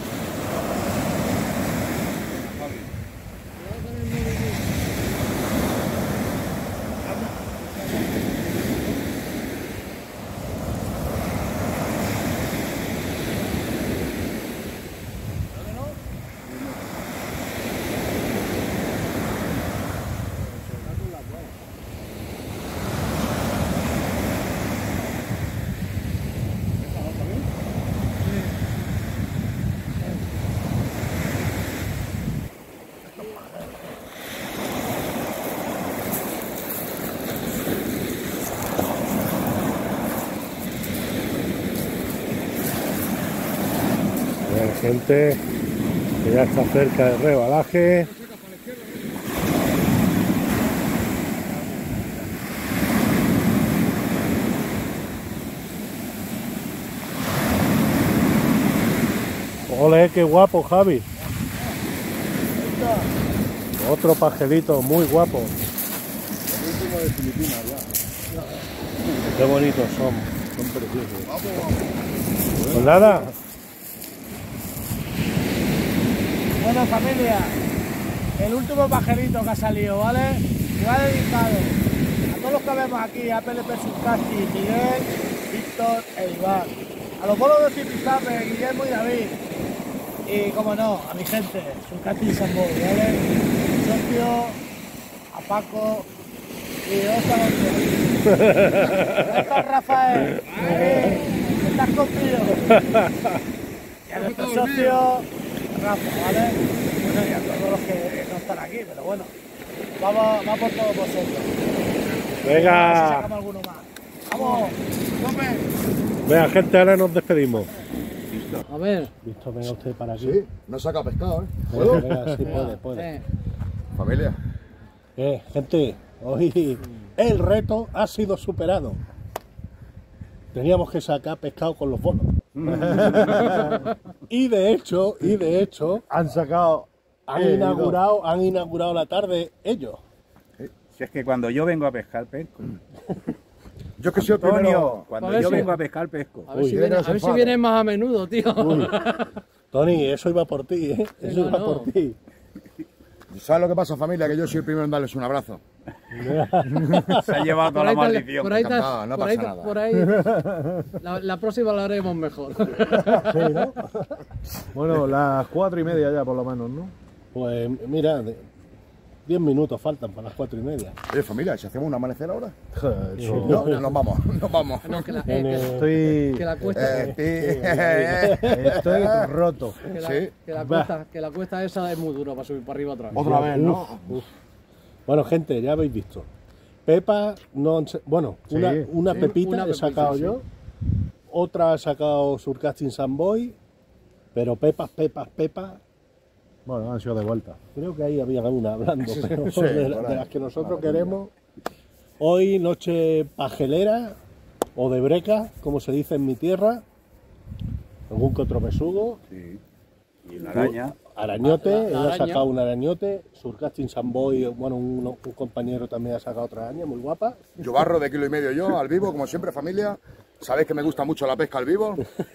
[SPEAKER 1] Gente que ya está cerca del rebalaje. Ole, qué guapo, Javi. Otro pajelito muy guapo.
[SPEAKER 3] El último de Filipinas ya.
[SPEAKER 1] Qué bonitos son. Son preciosos. Pues nada.
[SPEAKER 6] Bueno, familia, el último pajerito que ha salido, ¿vale? Me va dedicado a todos los que vemos aquí, a P L P Surcasti, Miguel, Víctor e Iván. A los bolos de Zipizape, Guillermo y David. Y, como no, a mi gente, Surcasti y Samboy, ¿vale? A mi socio, a Paco y dos a ¿Dónde está Rafael? Ahí, ¿estás contigo? Y a nuestro socio, Rafa, ¿vale? Bueno, y a todos los que no están aquí, pero bueno, vamos, vamos por todos vosotros.
[SPEAKER 1] Venga.
[SPEAKER 6] A ver si sacamos alguno más. ¡Vamos! ¡Tope!
[SPEAKER 1] Venga, gente, ahora nos despedimos.
[SPEAKER 8] A ver.
[SPEAKER 1] Listo, venga usted para aquí.
[SPEAKER 3] Sí, no saca pescado, ¿eh?
[SPEAKER 1] Venga, venga, sí, puede, puede.
[SPEAKER 8] Eh,
[SPEAKER 3] Familia.
[SPEAKER 1] Eh, gente, hoy el reto ha sido superado. Teníamos que sacar pescado con los bolos. y de hecho, y de hecho,
[SPEAKER 2] Han sacado.
[SPEAKER 1] han
[SPEAKER 2] Eh,
[SPEAKER 1] inaugurado, han inaugurado la tarde ellos.
[SPEAKER 4] Si es que cuando yo vengo a pescar, pesco.
[SPEAKER 3] Yo es que soy el primero.
[SPEAKER 4] Antonio, cuando
[SPEAKER 8] A ver
[SPEAKER 4] yo
[SPEAKER 8] si-
[SPEAKER 4] vengo a pescar, pesco.
[SPEAKER 8] a ver,
[SPEAKER 1] Uy,
[SPEAKER 8] si,
[SPEAKER 3] que
[SPEAKER 8] viene,
[SPEAKER 3] no
[SPEAKER 8] a
[SPEAKER 3] se
[SPEAKER 8] ver si
[SPEAKER 3] enfade.
[SPEAKER 8] vienes más a menudo, tío.
[SPEAKER 1] Tony, eso iba por ti, ¿eh? Eso
[SPEAKER 8] No,
[SPEAKER 1] iba
[SPEAKER 8] no.
[SPEAKER 1] por ti.
[SPEAKER 3] ¿Sabes lo que pasa, familia? Que yo soy el primero en darles un abrazo.
[SPEAKER 4] Se ha llevado toda
[SPEAKER 8] Por
[SPEAKER 4] la
[SPEAKER 8] ahí, te-
[SPEAKER 4] maldición.
[SPEAKER 8] por ahí, te-
[SPEAKER 3] Encantado, no
[SPEAKER 8] por ahí,
[SPEAKER 3] pasa
[SPEAKER 8] te-
[SPEAKER 3] nada.
[SPEAKER 8] por ahí la, la próxima la haremos mejor.
[SPEAKER 1] Sí, ¿no?
[SPEAKER 2] Bueno, las cuatro y media ya por lo menos, ¿no?
[SPEAKER 1] Pues mira, de- diez minutos faltan para las cuatro y media.
[SPEAKER 3] Oye, familia, ¿si hacemos un amanecer ahora?
[SPEAKER 2] Eso.
[SPEAKER 3] No, nos vamos, nos vamos.
[SPEAKER 8] No, que la,
[SPEAKER 1] Tiene-
[SPEAKER 8] eh,
[SPEAKER 2] Estoy.
[SPEAKER 8] que, que la cuesta,
[SPEAKER 3] Eh, sí.
[SPEAKER 2] Estoy roto.
[SPEAKER 8] que la,
[SPEAKER 3] sí.
[SPEAKER 8] que la cuesta, que la cuesta esa es muy dura para subir para arriba otra vez.
[SPEAKER 3] Otra vez, ¿no?
[SPEAKER 1] Bueno, gente, ya habéis visto. Pepa, no, han sa- bueno,
[SPEAKER 2] Sí,
[SPEAKER 1] una, una
[SPEAKER 8] sí.
[SPEAKER 1] pepita
[SPEAKER 8] Una
[SPEAKER 1] he
[SPEAKER 8] pepita,
[SPEAKER 1] sacado
[SPEAKER 8] sí.
[SPEAKER 1] yo, otra ha sacado Surcasting Samboy, pero pepas, pepas, pepas,
[SPEAKER 2] Bueno, han sido de vuelta.
[SPEAKER 1] creo que ahí había una hablando, pero
[SPEAKER 3] sí,
[SPEAKER 1] de,
[SPEAKER 3] por
[SPEAKER 1] de
[SPEAKER 3] ahí.
[SPEAKER 1] las que nosotros queremos. Hoy noche pajelera o de breca, como se dice en mi tierra, algún que otro besugo,
[SPEAKER 4] Sí. Y una araña.
[SPEAKER 1] arañote,
[SPEAKER 8] La- la
[SPEAKER 1] él ha
[SPEAKER 8] araña.
[SPEAKER 1] sacado un arañote, Surcasting Samboy, bueno, un, un compañero también ha sacado otra araña muy guapa.
[SPEAKER 3] Yo barro de kilo y medio yo, al vivo, como siempre, familia. Sabéis que me gusta mucho la pesca al vivo.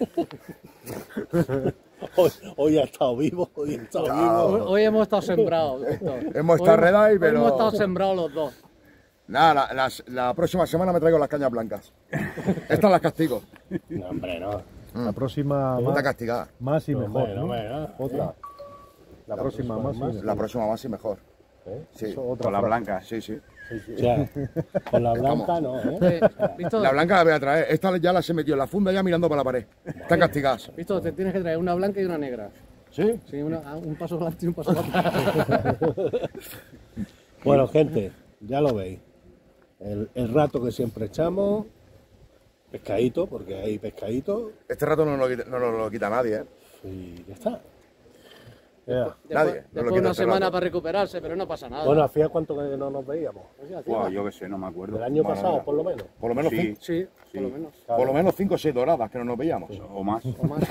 [SPEAKER 1] Hoy, hoy ha estado vivo, hoy ha estado
[SPEAKER 8] Hoy,
[SPEAKER 1] vivo.
[SPEAKER 8] hoy hemos estado sembrados, Víctor.
[SPEAKER 3] Hemos estado
[SPEAKER 8] Hoy-
[SPEAKER 3] red eye,
[SPEAKER 8] hoy
[SPEAKER 3] pero-
[SPEAKER 8] hemos estado sembrados los dos.
[SPEAKER 3] Nada, la, las- la próxima semana me traigo las cañas blancas. Estas las castigo.
[SPEAKER 1] No, hombre, no.
[SPEAKER 2] La próxima
[SPEAKER 3] Está
[SPEAKER 2] más,
[SPEAKER 3] castigada.
[SPEAKER 2] más y
[SPEAKER 1] No,
[SPEAKER 2] mejor.
[SPEAKER 1] hombre, no,
[SPEAKER 2] ¿no?
[SPEAKER 1] hombre, no.
[SPEAKER 2] Otra. La próxima más y mejor.
[SPEAKER 3] La próxima más y mejor. Sí.
[SPEAKER 2] Eso, otra
[SPEAKER 4] Con la
[SPEAKER 2] frase.
[SPEAKER 4] blanca.
[SPEAKER 3] Sí, sí.
[SPEAKER 1] O sea, con la blanca no, ¿eh?
[SPEAKER 8] Eh, Víctor,
[SPEAKER 3] La blanca la voy a traer. Esta ya la se metió en la funda ya mirando para la pared. Están castigadas.
[SPEAKER 8] Víctor, te tienes que traer una blanca y una negra.
[SPEAKER 3] ¿Sí?
[SPEAKER 8] Sí, una- un paso adelante y un paso atrás.
[SPEAKER 1] Bueno, gente, ya lo veis. El, el rato que siempre echamos, pescadito, porque hay pescadito,
[SPEAKER 3] Este rato no nos lo quita, no nos lo quita nadie, ¿eh?
[SPEAKER 1] y ya está.
[SPEAKER 2] Ya.
[SPEAKER 8] Después,
[SPEAKER 3] Nadie, no lo
[SPEAKER 8] después
[SPEAKER 3] quita
[SPEAKER 8] una
[SPEAKER 3] este
[SPEAKER 8] semana
[SPEAKER 3] rato.
[SPEAKER 8] para recuperarse, pero no pasa nada.
[SPEAKER 1] Bueno, ¿hacía cuánto que no nos veíamos?
[SPEAKER 4] Buah, yo qué sé, no me acuerdo.
[SPEAKER 1] El año
[SPEAKER 3] Bueno,
[SPEAKER 1] pasado,
[SPEAKER 3] mira.
[SPEAKER 1] por lo menos.
[SPEAKER 3] Por lo menos,
[SPEAKER 4] Sí.
[SPEAKER 3] cinco,
[SPEAKER 8] Sí,
[SPEAKER 4] Sí.
[SPEAKER 8] por lo menos.
[SPEAKER 3] por lo menos cinco o seis doradas que no nos veíamos.
[SPEAKER 4] O más.
[SPEAKER 8] O más.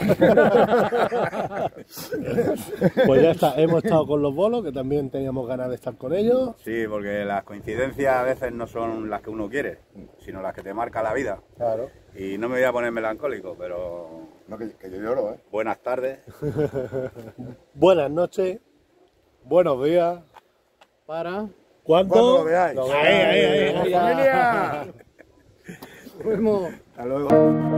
[SPEAKER 1] Pues ya está, hemos estado con los bolos, que también teníamos ganas de estar con ellos.
[SPEAKER 4] Sí, porque las coincidencias a veces no son las que uno quiere, sino las que te marca la vida.
[SPEAKER 1] Claro.
[SPEAKER 4] Y no me voy a poner melancólico, pero
[SPEAKER 3] No, que, que yo lloro, ¿eh?
[SPEAKER 4] buenas tardes.
[SPEAKER 1] Buenas noches, buenos días.
[SPEAKER 8] Para.
[SPEAKER 1] ¿Cuándo?
[SPEAKER 3] Cuando lo veáis.
[SPEAKER 1] Ahí, ahí, ahí, ahí.
[SPEAKER 3] ¡Familia!
[SPEAKER 8] Nos vemos.
[SPEAKER 4] Hasta luego.